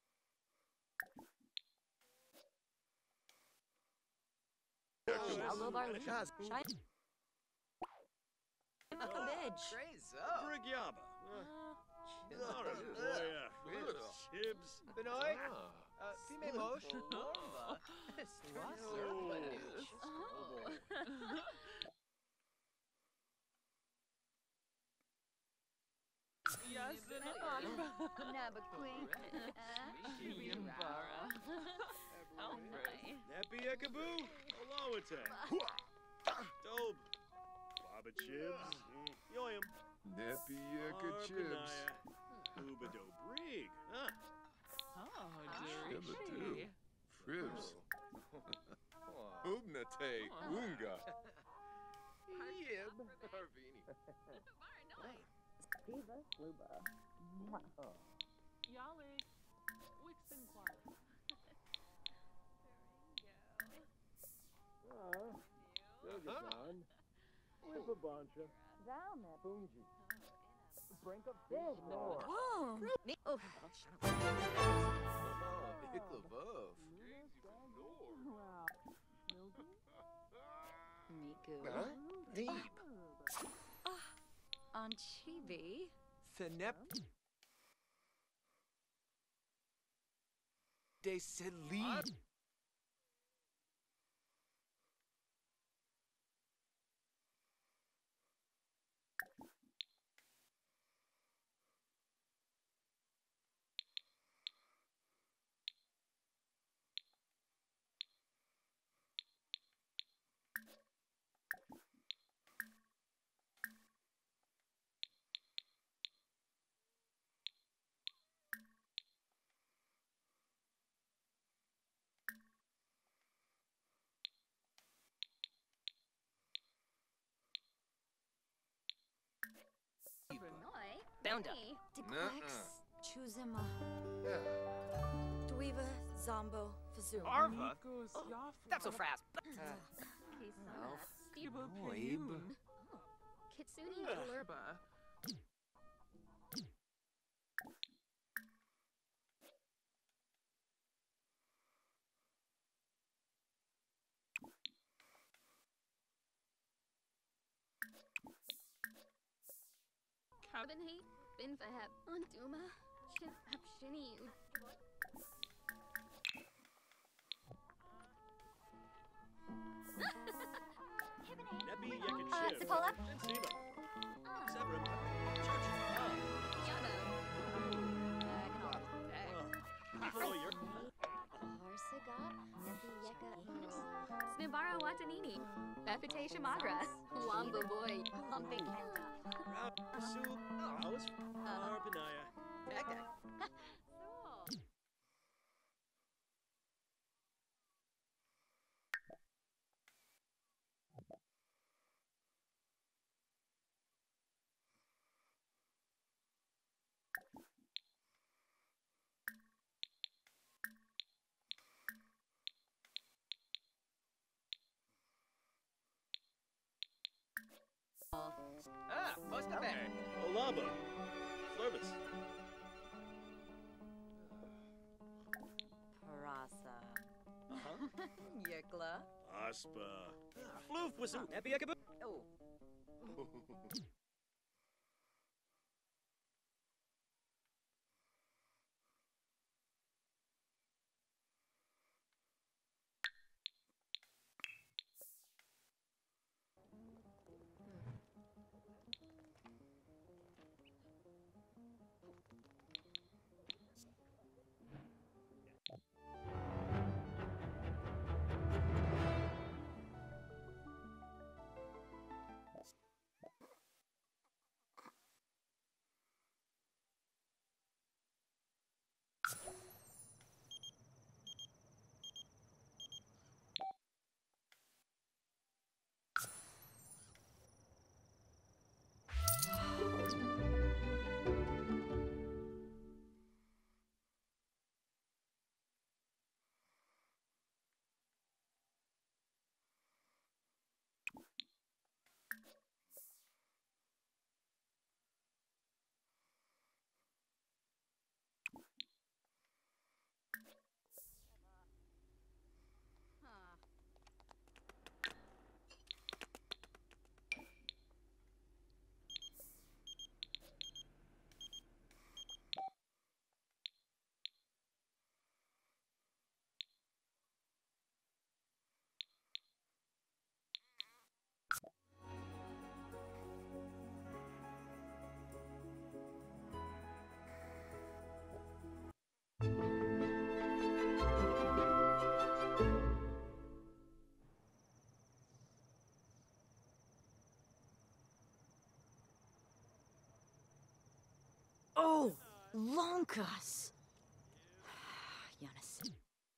Algobar, Shaz. Shine, Bitch, Crazy. Brigyaba. Nara. Boya. Chibs. Benoit. Ah. Uh, Time Mosh. Norma. Swasser. Yes, Nabaqui, Shimbara. Alfred. Nappy Ekaboo. Hello. Awate. Dobe. Baba Chibs. Yoyam. Neppy Yaka Chibs. Ubido Brig. Huh? Oh, Shibba too. Fribs. Ubnate. Unga. Yib. Harvini. Diva, Sluba. Yalik. Wixen Quark. Yogasan. Whippabancha. Bunji. Brink of dead. Oh. Oh. Iklavov. Miku. Huh? Deep. On Chibi. Fenep. De Celine. Bounda. Nuh-uh. Chuzima. Dweeva, Zombo, Fazoo. Arva? Oh, That's so fast. Babe. Kitsune Lerba. Cabin hate, bin fahab, on Duma, shin hapshini. Nebi Yaka Uh, Chibs. Sipola? Siba. Severin. Church. Yana. Oh, you're. Harsigot, Nepi Yeka Enos. Snibara Watanini. Bafite Shamadra. Wamba boy. Humping Kenta. Rap. Soup. House. Arbanaya. Tag tag. Ah, most of that. Olaba. Flurbus. Parasa. Uh-huh. Yekla. Aspa. Floof was a Nebi Yaka. Oh. Oh, Lonkas. Jonas.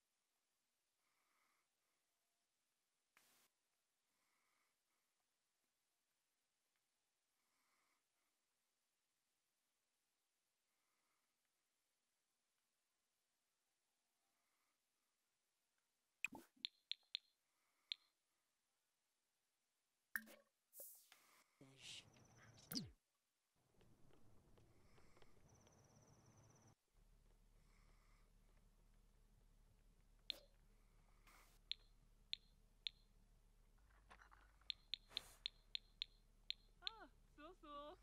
Ah, so so.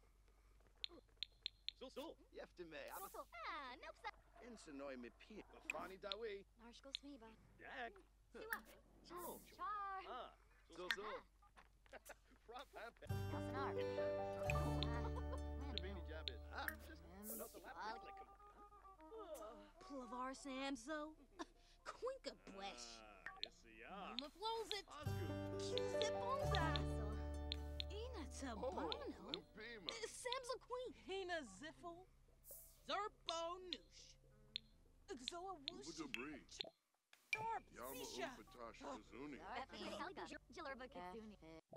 So so. Yeftime. So, ah, nope. Ensenoi me pie. Bafani dawi. Narshko smiba. Yak. Siwa. So. Char. Ah. So so. Prop hap. Kasanar. Savini Jabit. Ah. Just another lap. Like him. Plavar Samso. Quinka Blesh. Ah, Isia. Maflows it. Osgood. Cuse Bonzasso. Ina Tabano. Limpima. Sam's a queen. Hina Ziffle. Zerpo Noosh. Exoa Woosh. Ubadabri. Darp. Yama Misha. Ufatash Kazuni. Jillerba Kitsuni.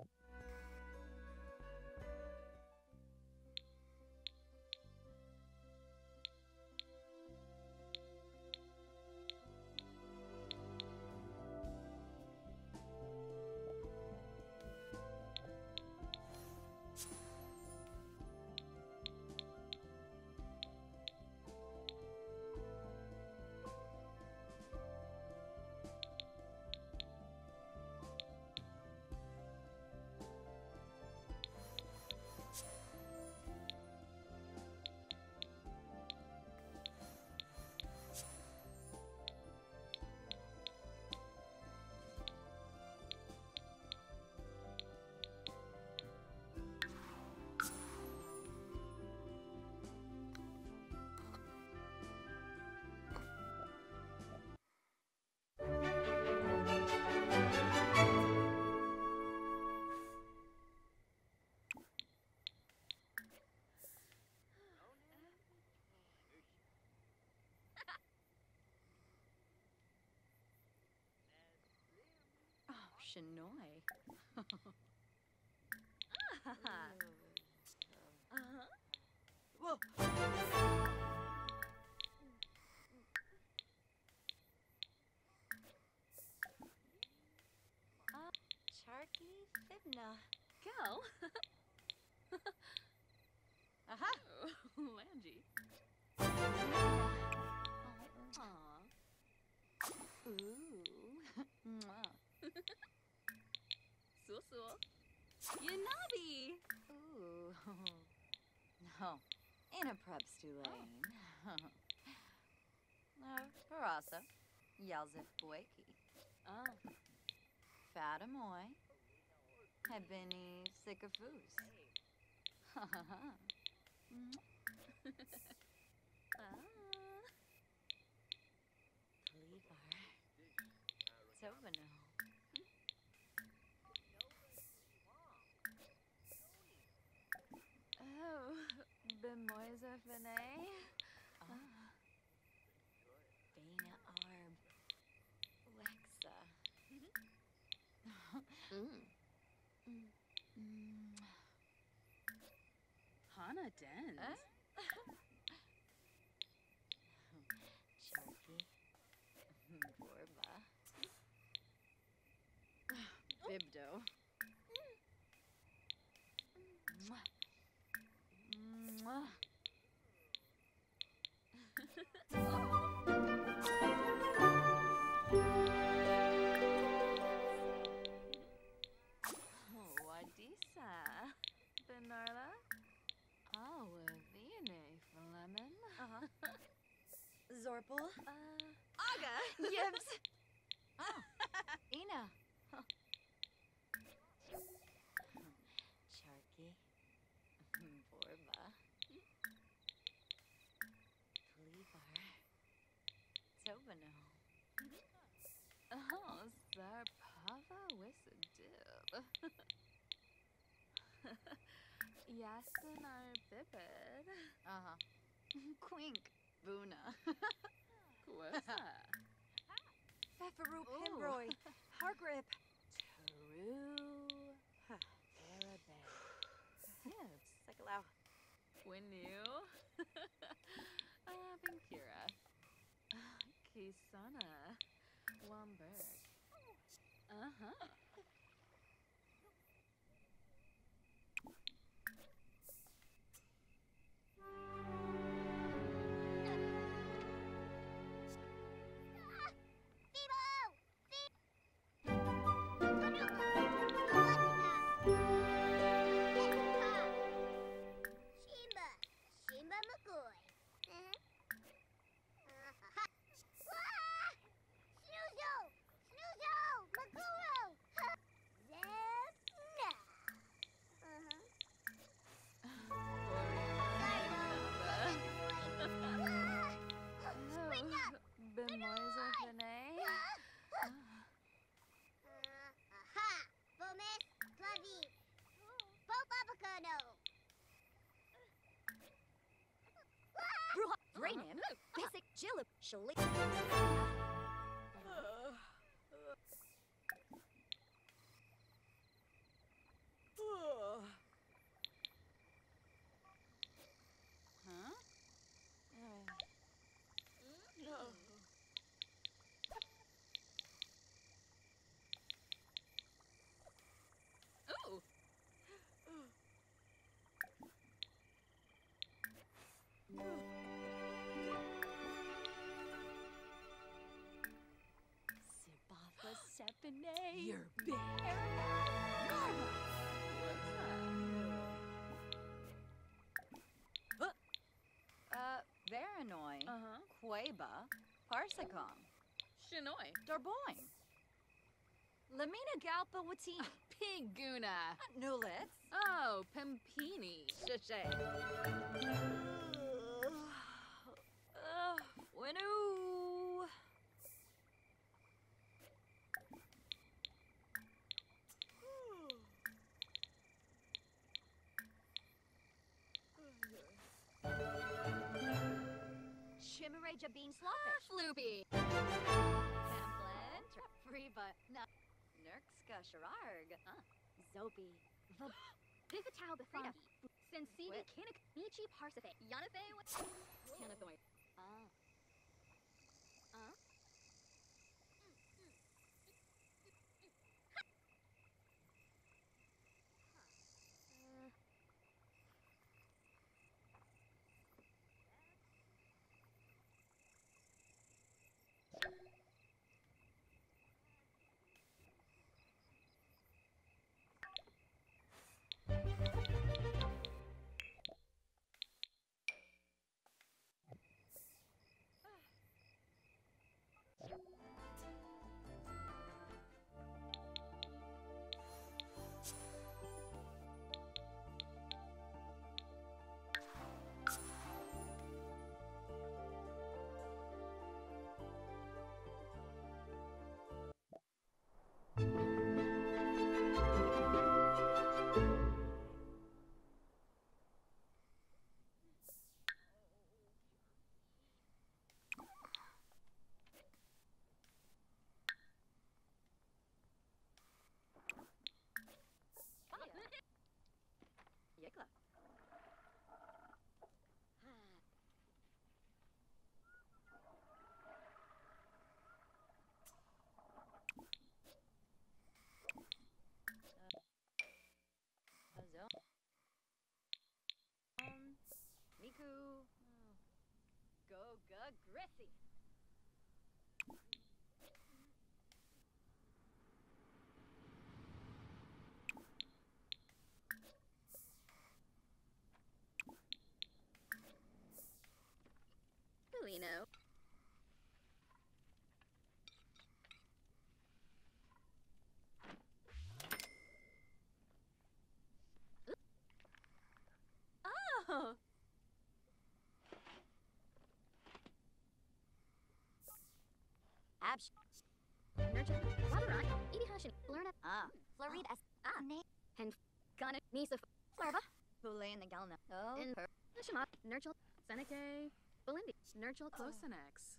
Shanoi. Uh-huh. Whoa. Uh, Charky Fibna. Go. Aha. Oh, Langy. Aw. Ooh. Mwah. Susu. Yanabi. Ooh. No. Ain't a preb's too late. Uh, Parasa. Yalzif Boyki. Oh. Fatamoy. Hebini Sycophus. Ha ha ha. Levar. Tovano. Oh, Bemoisa Fene. Ah. Bena Arb. Lexa. Mm. Mm. Hana Dens. Huh? Charky. Borba. Bibdo. Mwah. Mwah. Oh, Wadisa. Benarla. Oh, Viene for lemon. Uh-huh. Zorpal. Uh, Aga. Yibs. Oh. Ina. Huh. Charky. Borba. Levar. Tovano. oh, Zarpava with a dib. Yasin our bibid. Uh-huh. Quink. Buna. Quessa. Pfefferu Pembroy. Hargrip. Toru. Arabe. Yeah, Sekalau. Quinu. Ah, Binkira. Kisana. Wamberg. Uh-huh. Shimba. Shimba McCoy. Uh-huh. Uh-huh. Wah! Snoozo! Snoozo! Maguro! Zepna! Uh-huh. Bemoise Fene. Aha! Bomis, Clavi, Popapacano. Bruha. Rainim. Basic Jillip. Shali. Huh? Ooh. Sibatha Sepine. You're big. Norma. What's Uh, Varanoi. Uh-huh. Queba. Parsacom. Shinoi. Darboing. Lamina Galpa Watini. Piguna. Nulitz. Oh, Pimpini. Shishay. Uh, Winu. Chimeraja Bean Sloppish. Floopy. Pamplin. Friva. No. Nurkska Shararg. Uh, Zopi. Vivital Befrida. Sensini Wit. Kinnick Michi Parsife. Yanafe. Tanathoy. Ah. Uh? Yekla. Hazo. Um, Miku. Oh. Go, ga, Grissy. Lino. Oh! Abs. Nurture. Labaron. Ibihashin. Blurna. Ah. Florid as. Ah. Ne. And Gana. Nisa. Flarva. Boule in the Galna. Oh. And her. Shima. Nurture. Seneca, Belinda, Nurgle Closenex.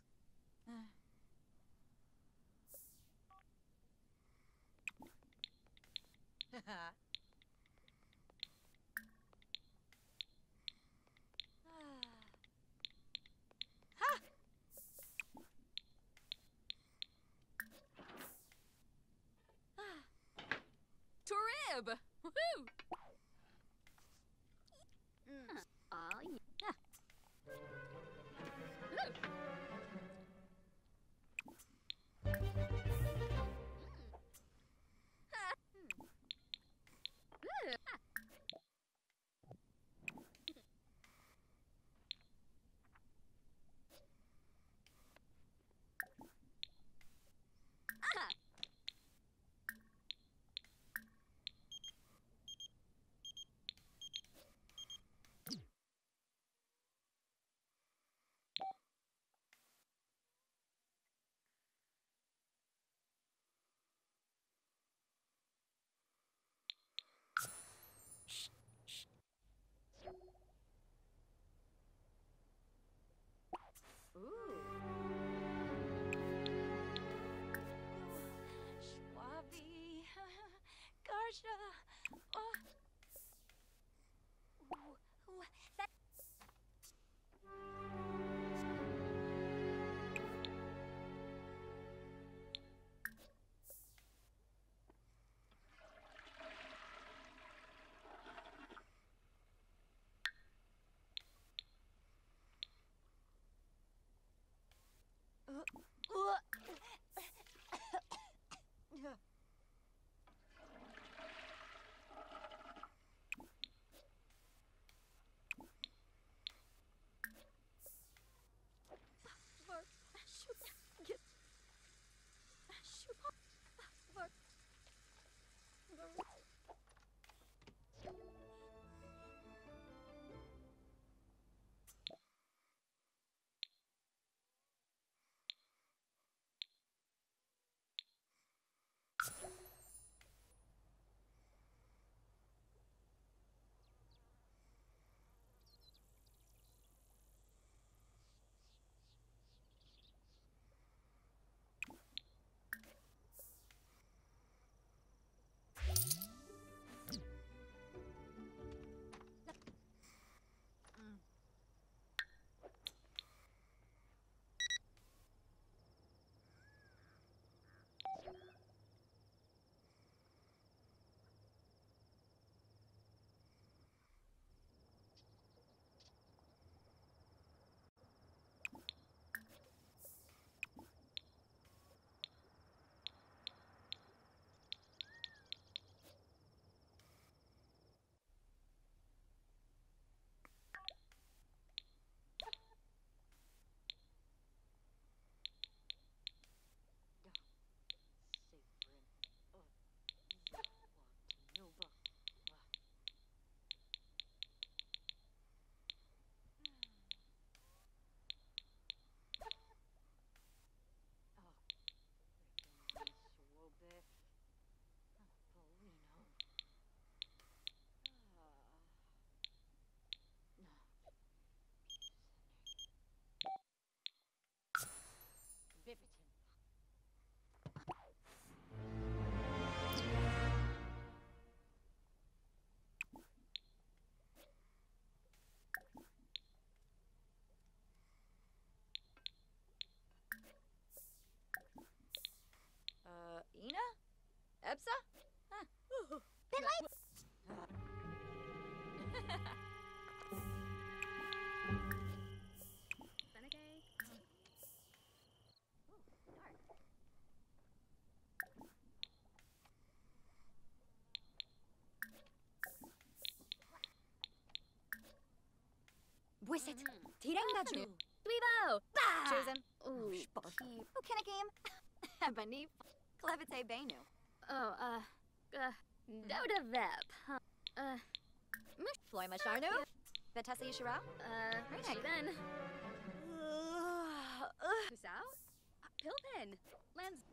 Torib! Woohoo! Oh, yeah. Schwabi. Garsha. Oh. Ooh, ooh, that. Uh, Ina? Ebsa? Huh. Bit late. Seneca. Buisit. Tirengaju. Dweebo! Chosen. Ooh, Keep. Oh, can a game? Bani. Clevite Benu. Oh, uh, uh, Doda Vep. Huh. Uh, Floy Masharnu? Vetasi Shira? uh, Right. then. Kusao? Pilpin. Lens.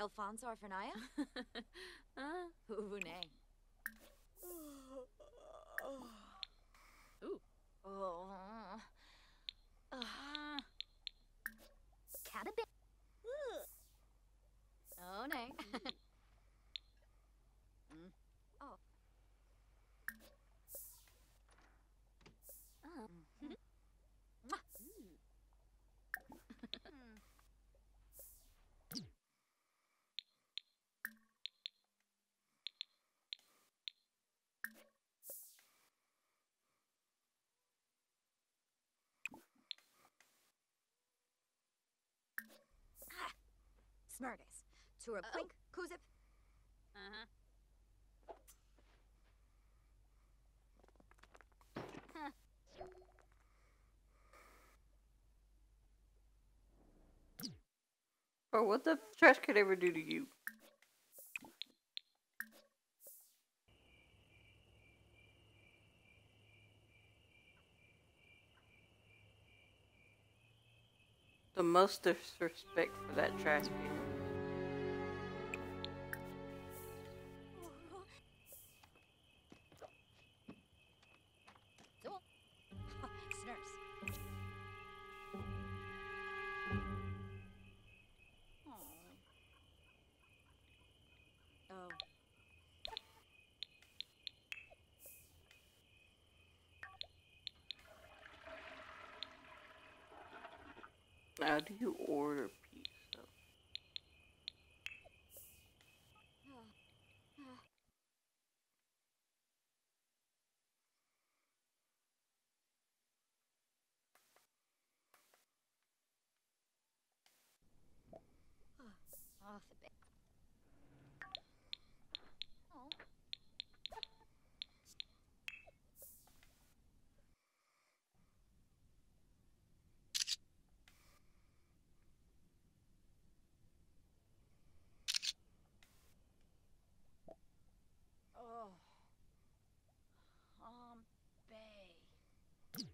Alfonso Orfanaya? uh. Uvune. Ooh. Oh. Uh. Catabit. Oh, nay. mm. Oh. Oh. Mm. Smurgas. To a quick, Kuzip. Uh-huh. Bro, what the trash could ever do to you? The most disrespect for that trash can. Snurse. Oh. How do you order pizza? Off the bed. Oh. Oh. Um, Bay.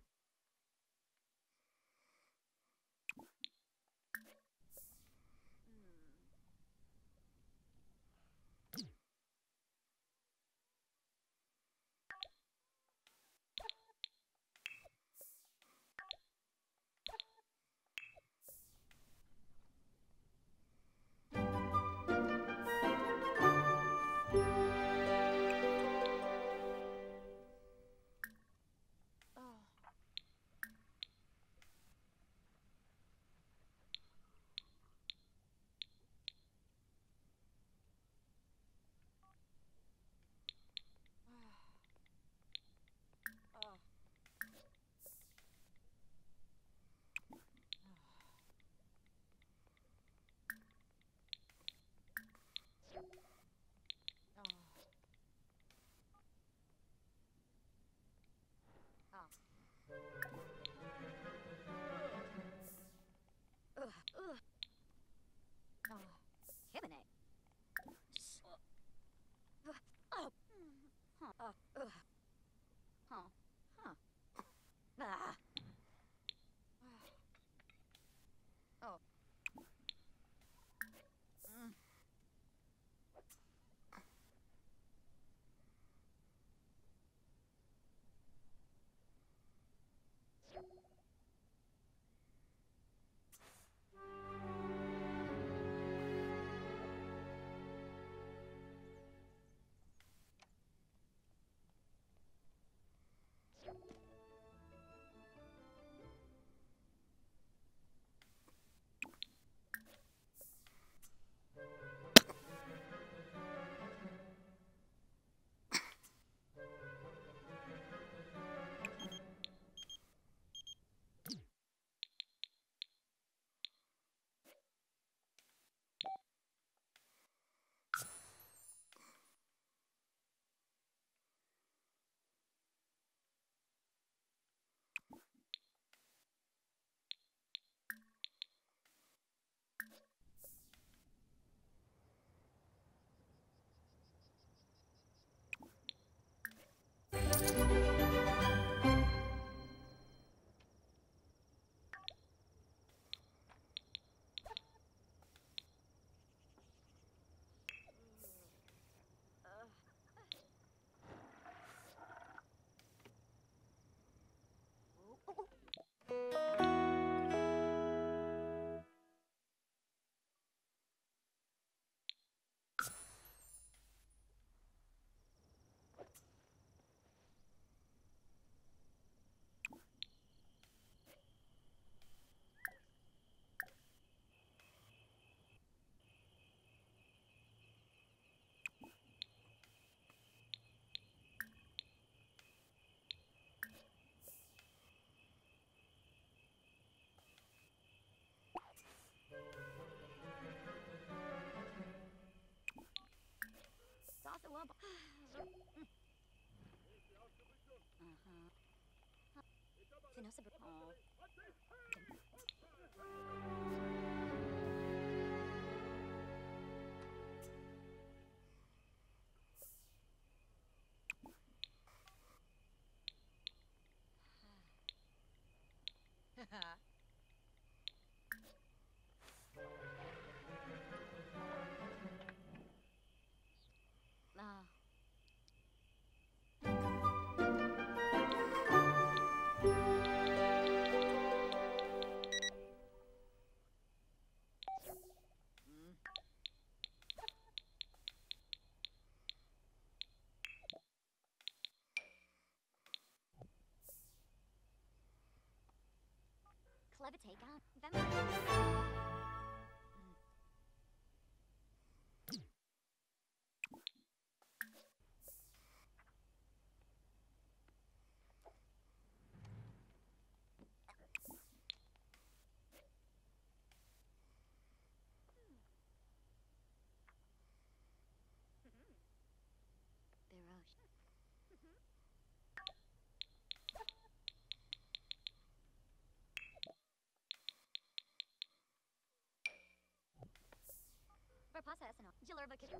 Ah. Clever take on them. Berpasa esano. Jilerba kit.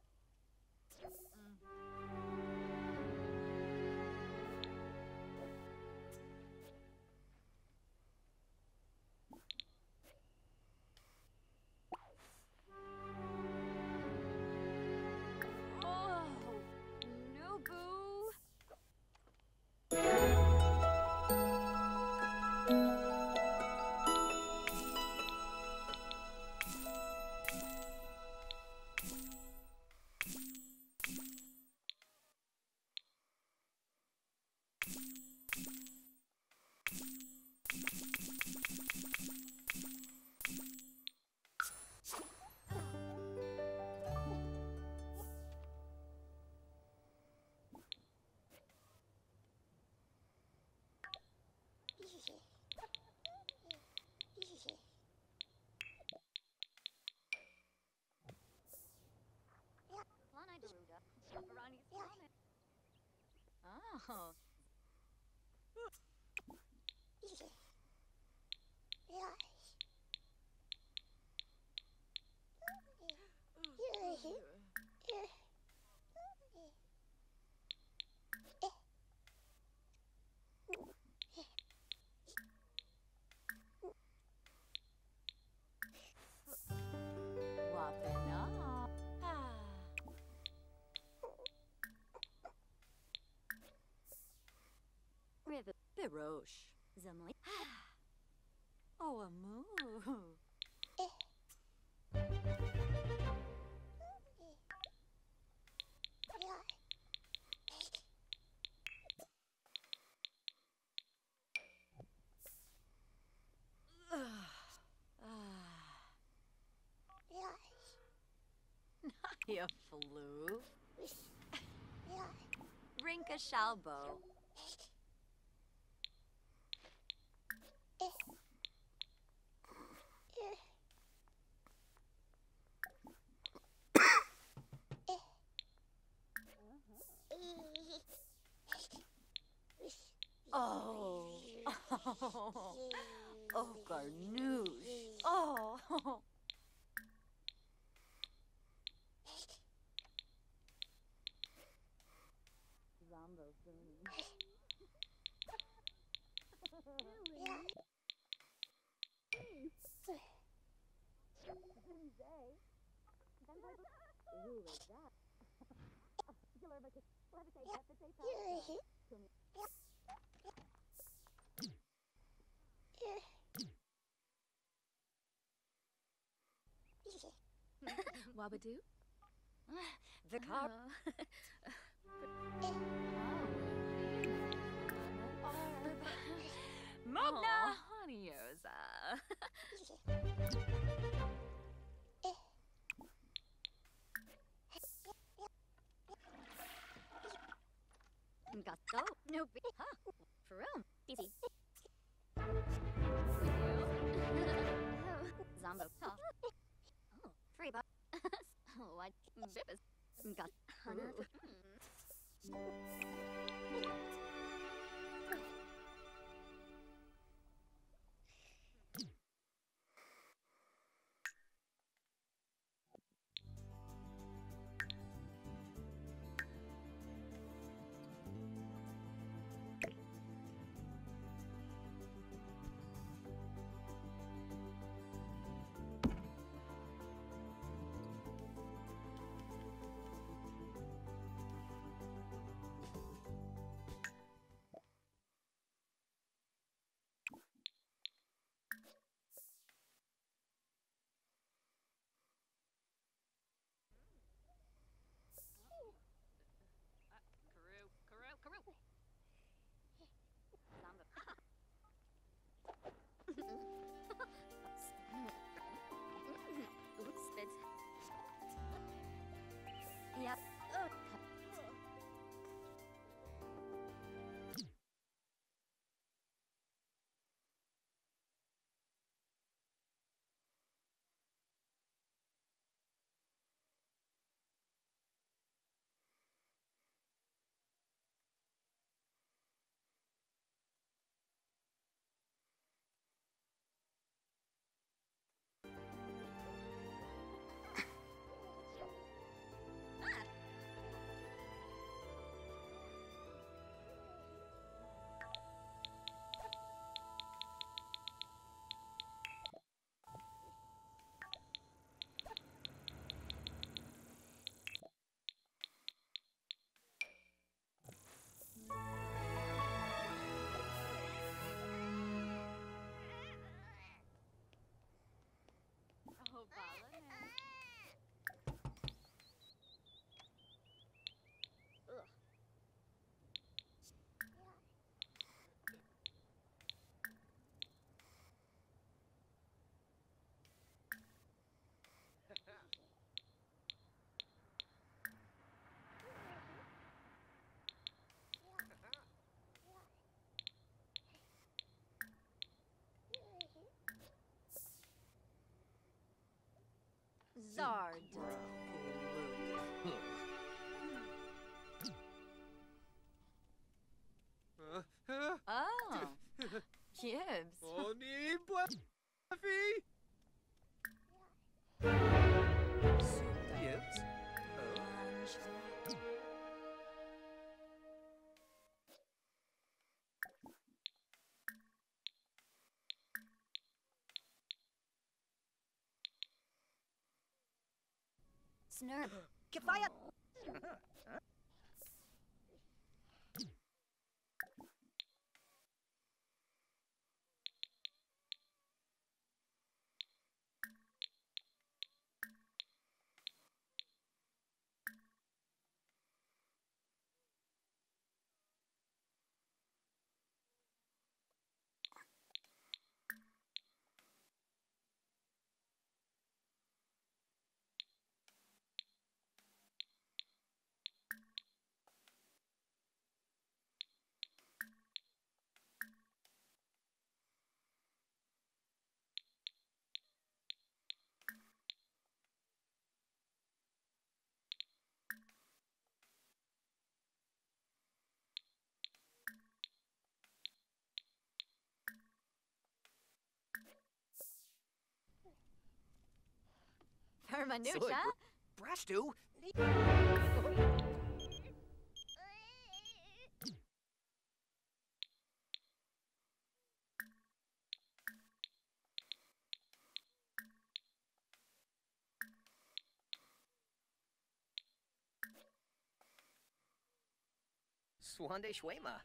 Oh, Nubu. Oh. Wapena. River. Biroche. Zamli. Oh, a moo. You flew. Rinka Shalbo. Oh. Oh. Oh, Garnouche. Oh. Zombo's burning. Who is that? Wabadoo? Vicar. Mogna Honeyyosa. Gato. No be. Huh. For room. Easy. Zombo. Oh. Oh. Free but. Oh, I. Bibbis. Got. Hana. Oops, spits. Yep. Oh. Oh, Bala, man. Ugh. Zard. Oh. Gibbs. Oni Buffy? Gibbs? Snurb. Kifaya! Hermanusha? Brashtu? Swande Shwema.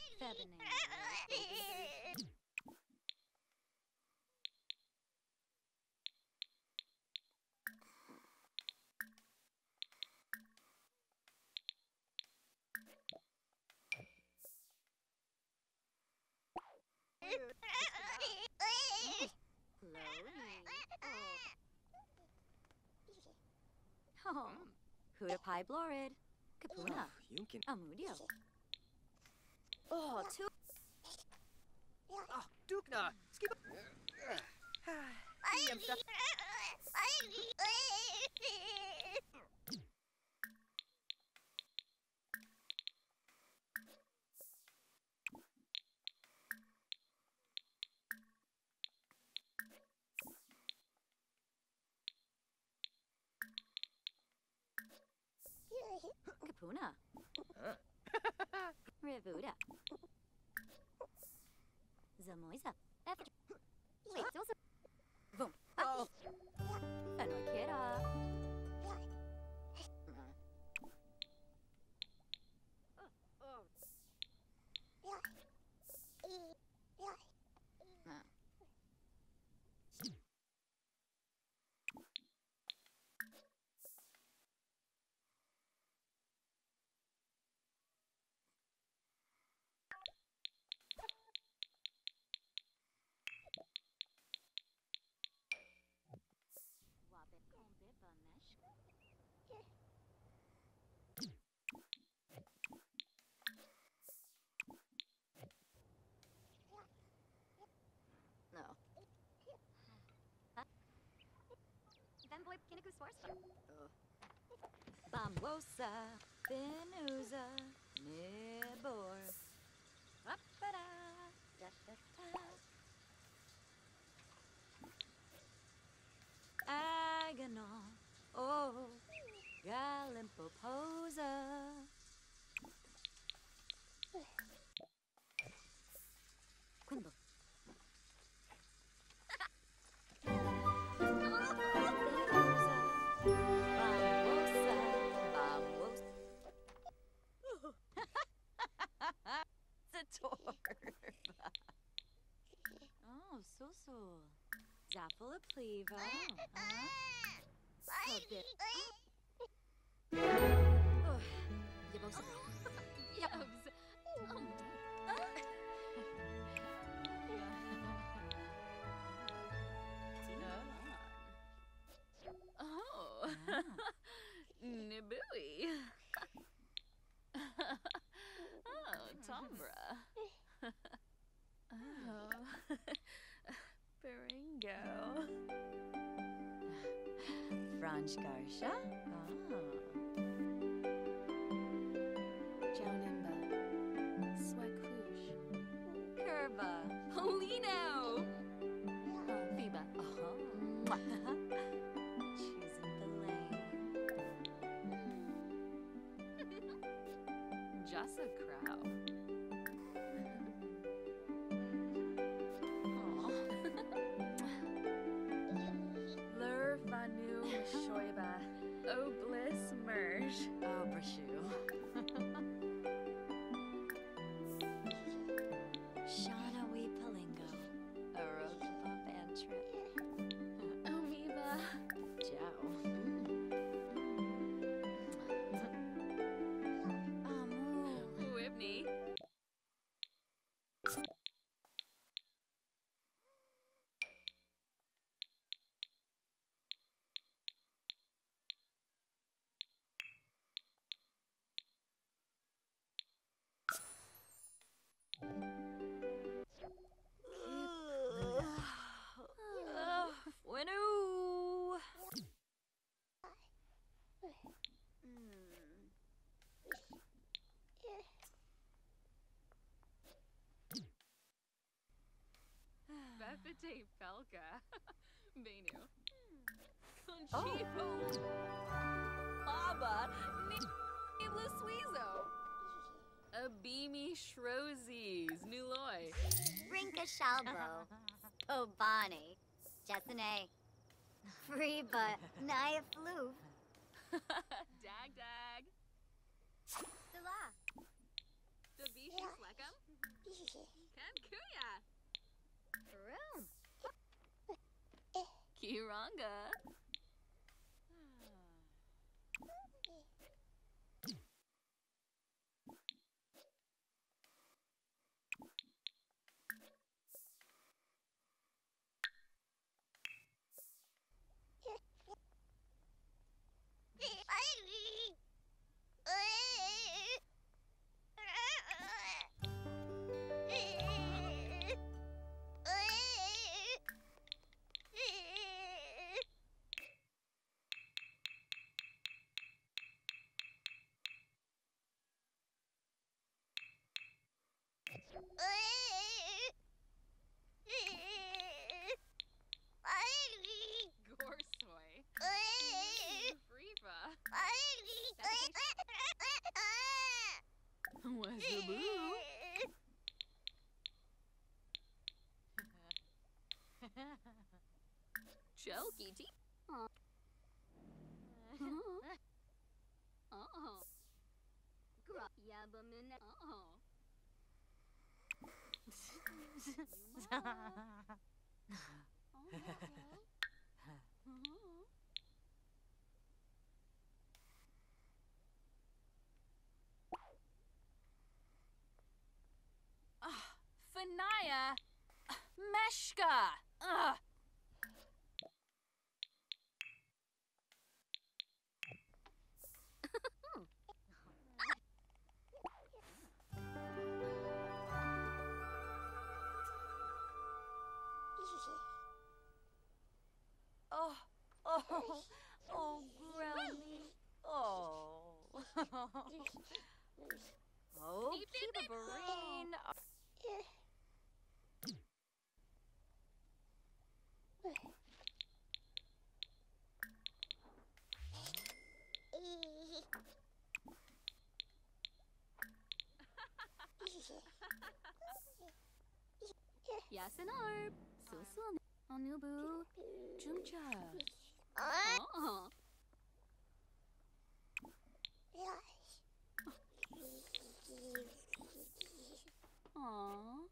Oh. Huda Pi Blorid. Kapuna. Yunkin. Amudio. Oh, two. Oh, Dukna. Skip. Kapuna. Revuda. Zamoisa. Wait, also. Boom. Oh. Anoikera. Kinaku Swarspa. Bamwosa, Benuza, Nibor. Up-a-da, da-da-da. Aganon, oh, Galimpoposa. Quimble. Oh, so so. Zaffle pleva. Uh, bit. Oh, Yabosa. Yubs. Um. Oh. Nibui. Oh, Tombra. Oh. Baringo. Franch Garsha. Ah. Jaunimba. Swakfush. Curva. Polino. Oh, Phoeba. Uh-huh. Choosing the lane. Jassa Crow. Lur Vanu Shoiba. Oblis Merge. Oh, Brashu. Shauna Wee Palingo. Aroka Band Trip. Omiva. Joe. Amu. Whitney. Winoo. Bepite Pelka. Benu. Conchipo. Baba. Nibla Suizo. Abimi Shrozes. Nuloy. Rinka Shalbo. Obani. Jessene. Freeba. Naya Floof. Dag Dag. Sula. Dabishi Slekam. Ken Kuya. Room. Kiranga. Gorsoy. Freeba. Wazaboo. Chelky tea. Oh. Oh. Yabamina. Oh. Ah, Fanaya, Meshka. Ugh. Oh, oh, Oh, keep a brain. Yes, and Arb. So, so. Onubu. Jumcha. Oh. Aww.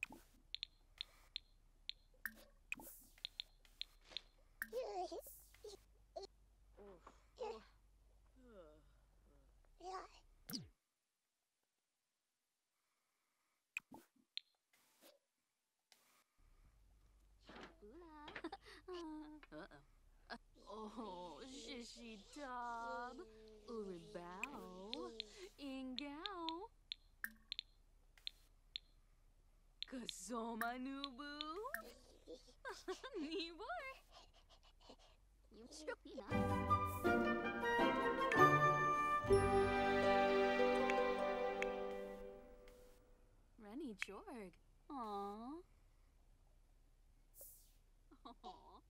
Uh-oh. Oh, shishi tub. Uribao. Ingao. Kasoma nubu. Nibor. You trippy Rennie Jorg. Aww. Aww.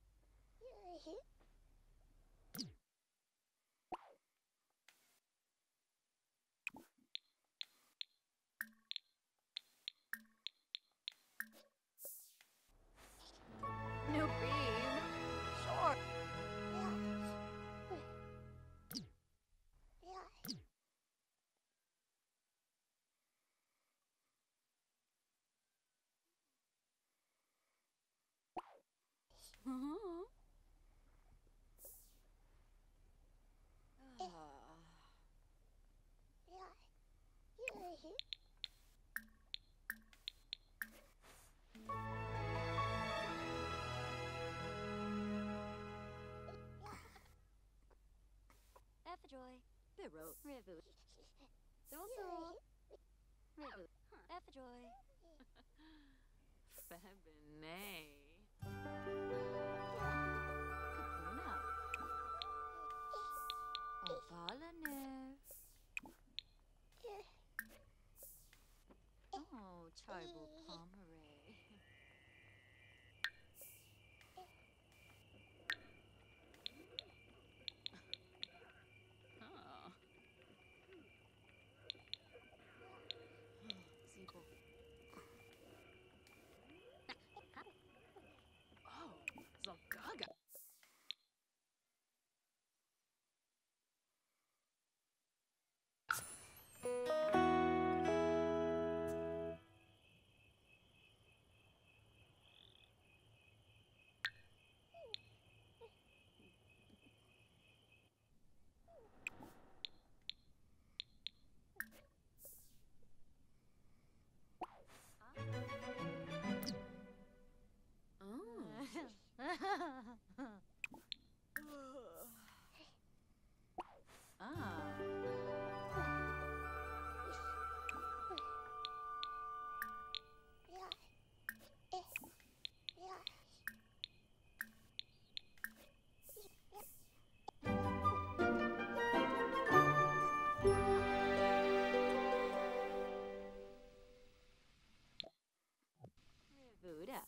New beam. Sure. Uh-huh. Effajoy. Biro. Rivu. Doso. Rivu. Effajoy. Febine. Kapuna. Opalanev. Oh, Charbu Pomeray. Oh. Zibo. Oh, Zagaga. Buddha.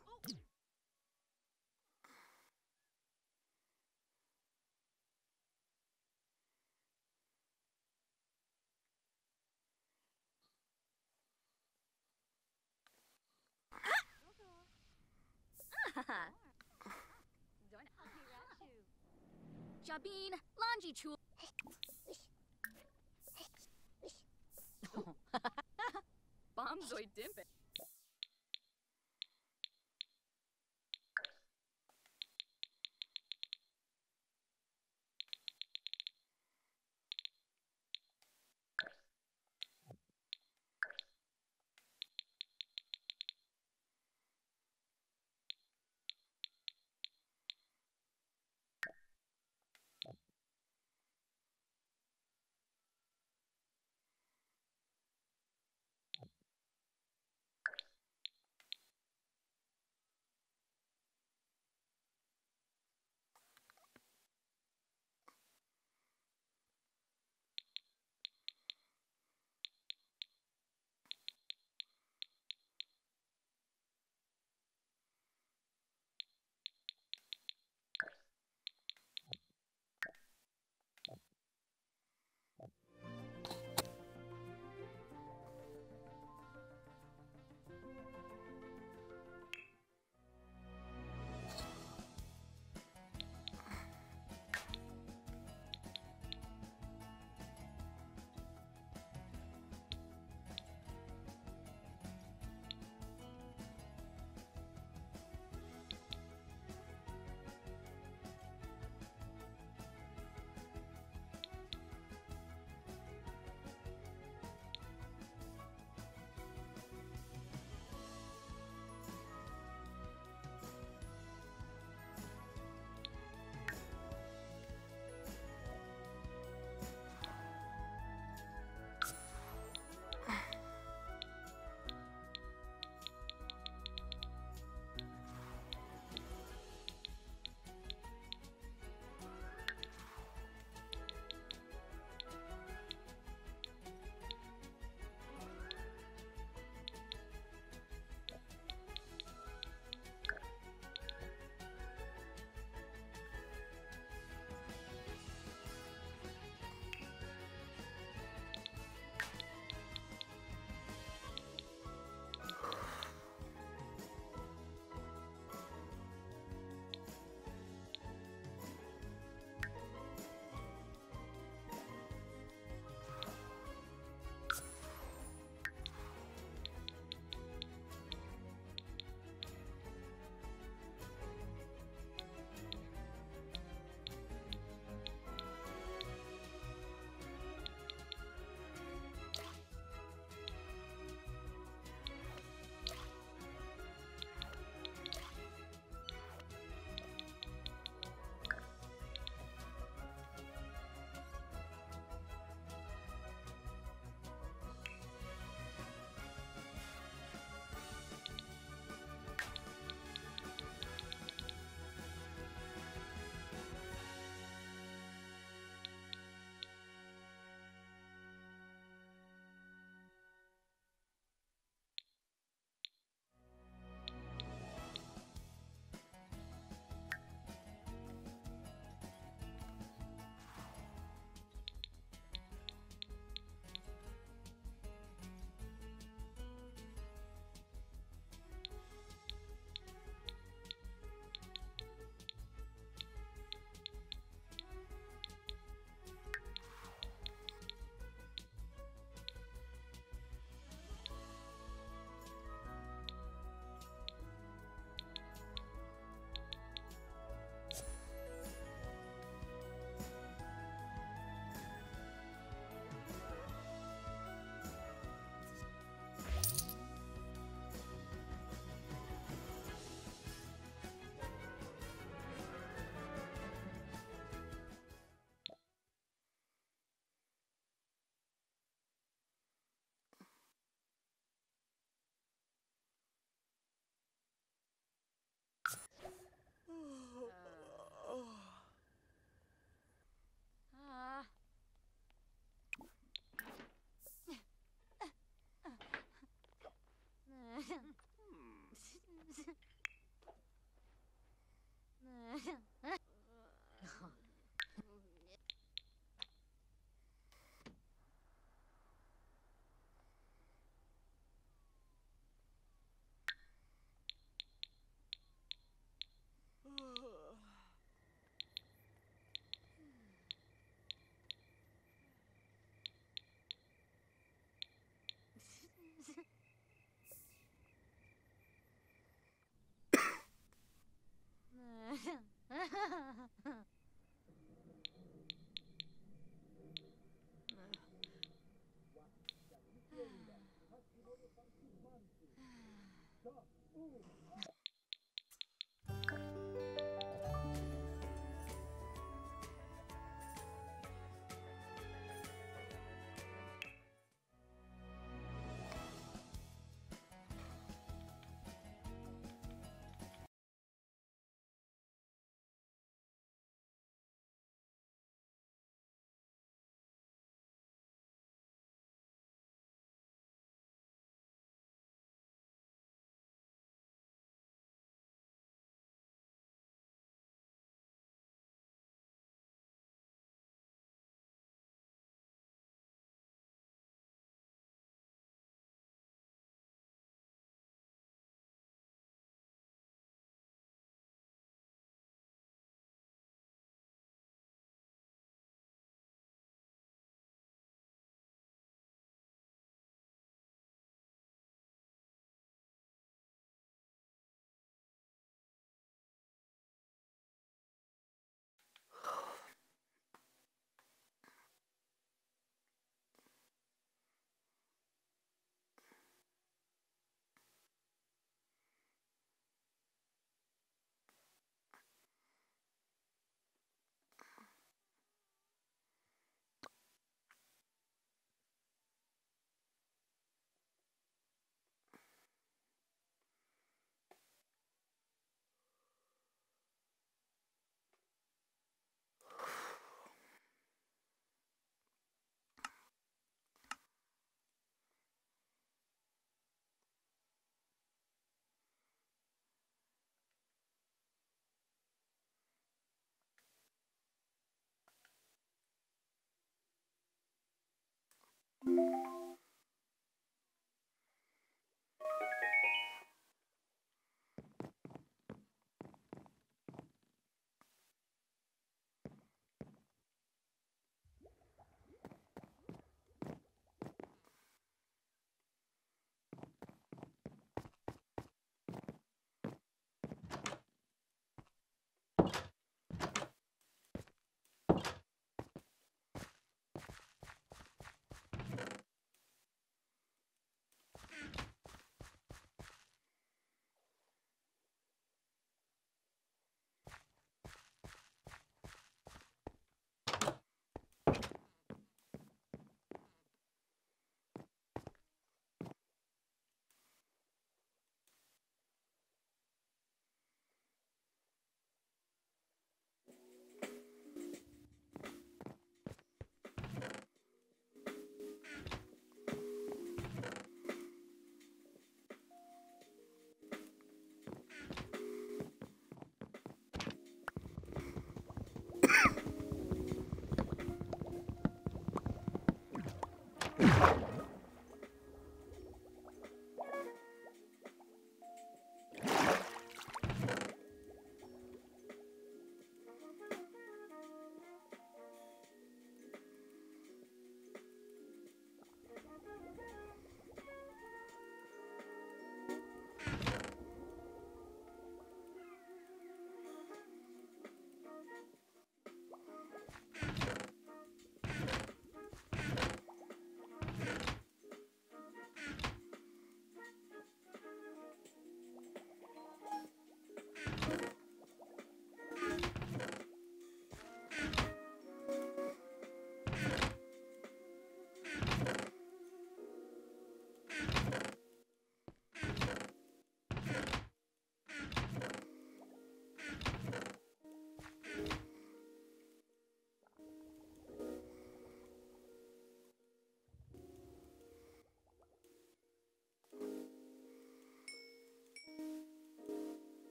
Jabin, Lanji Chul. Bombzoid Dimpin.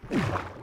Huh?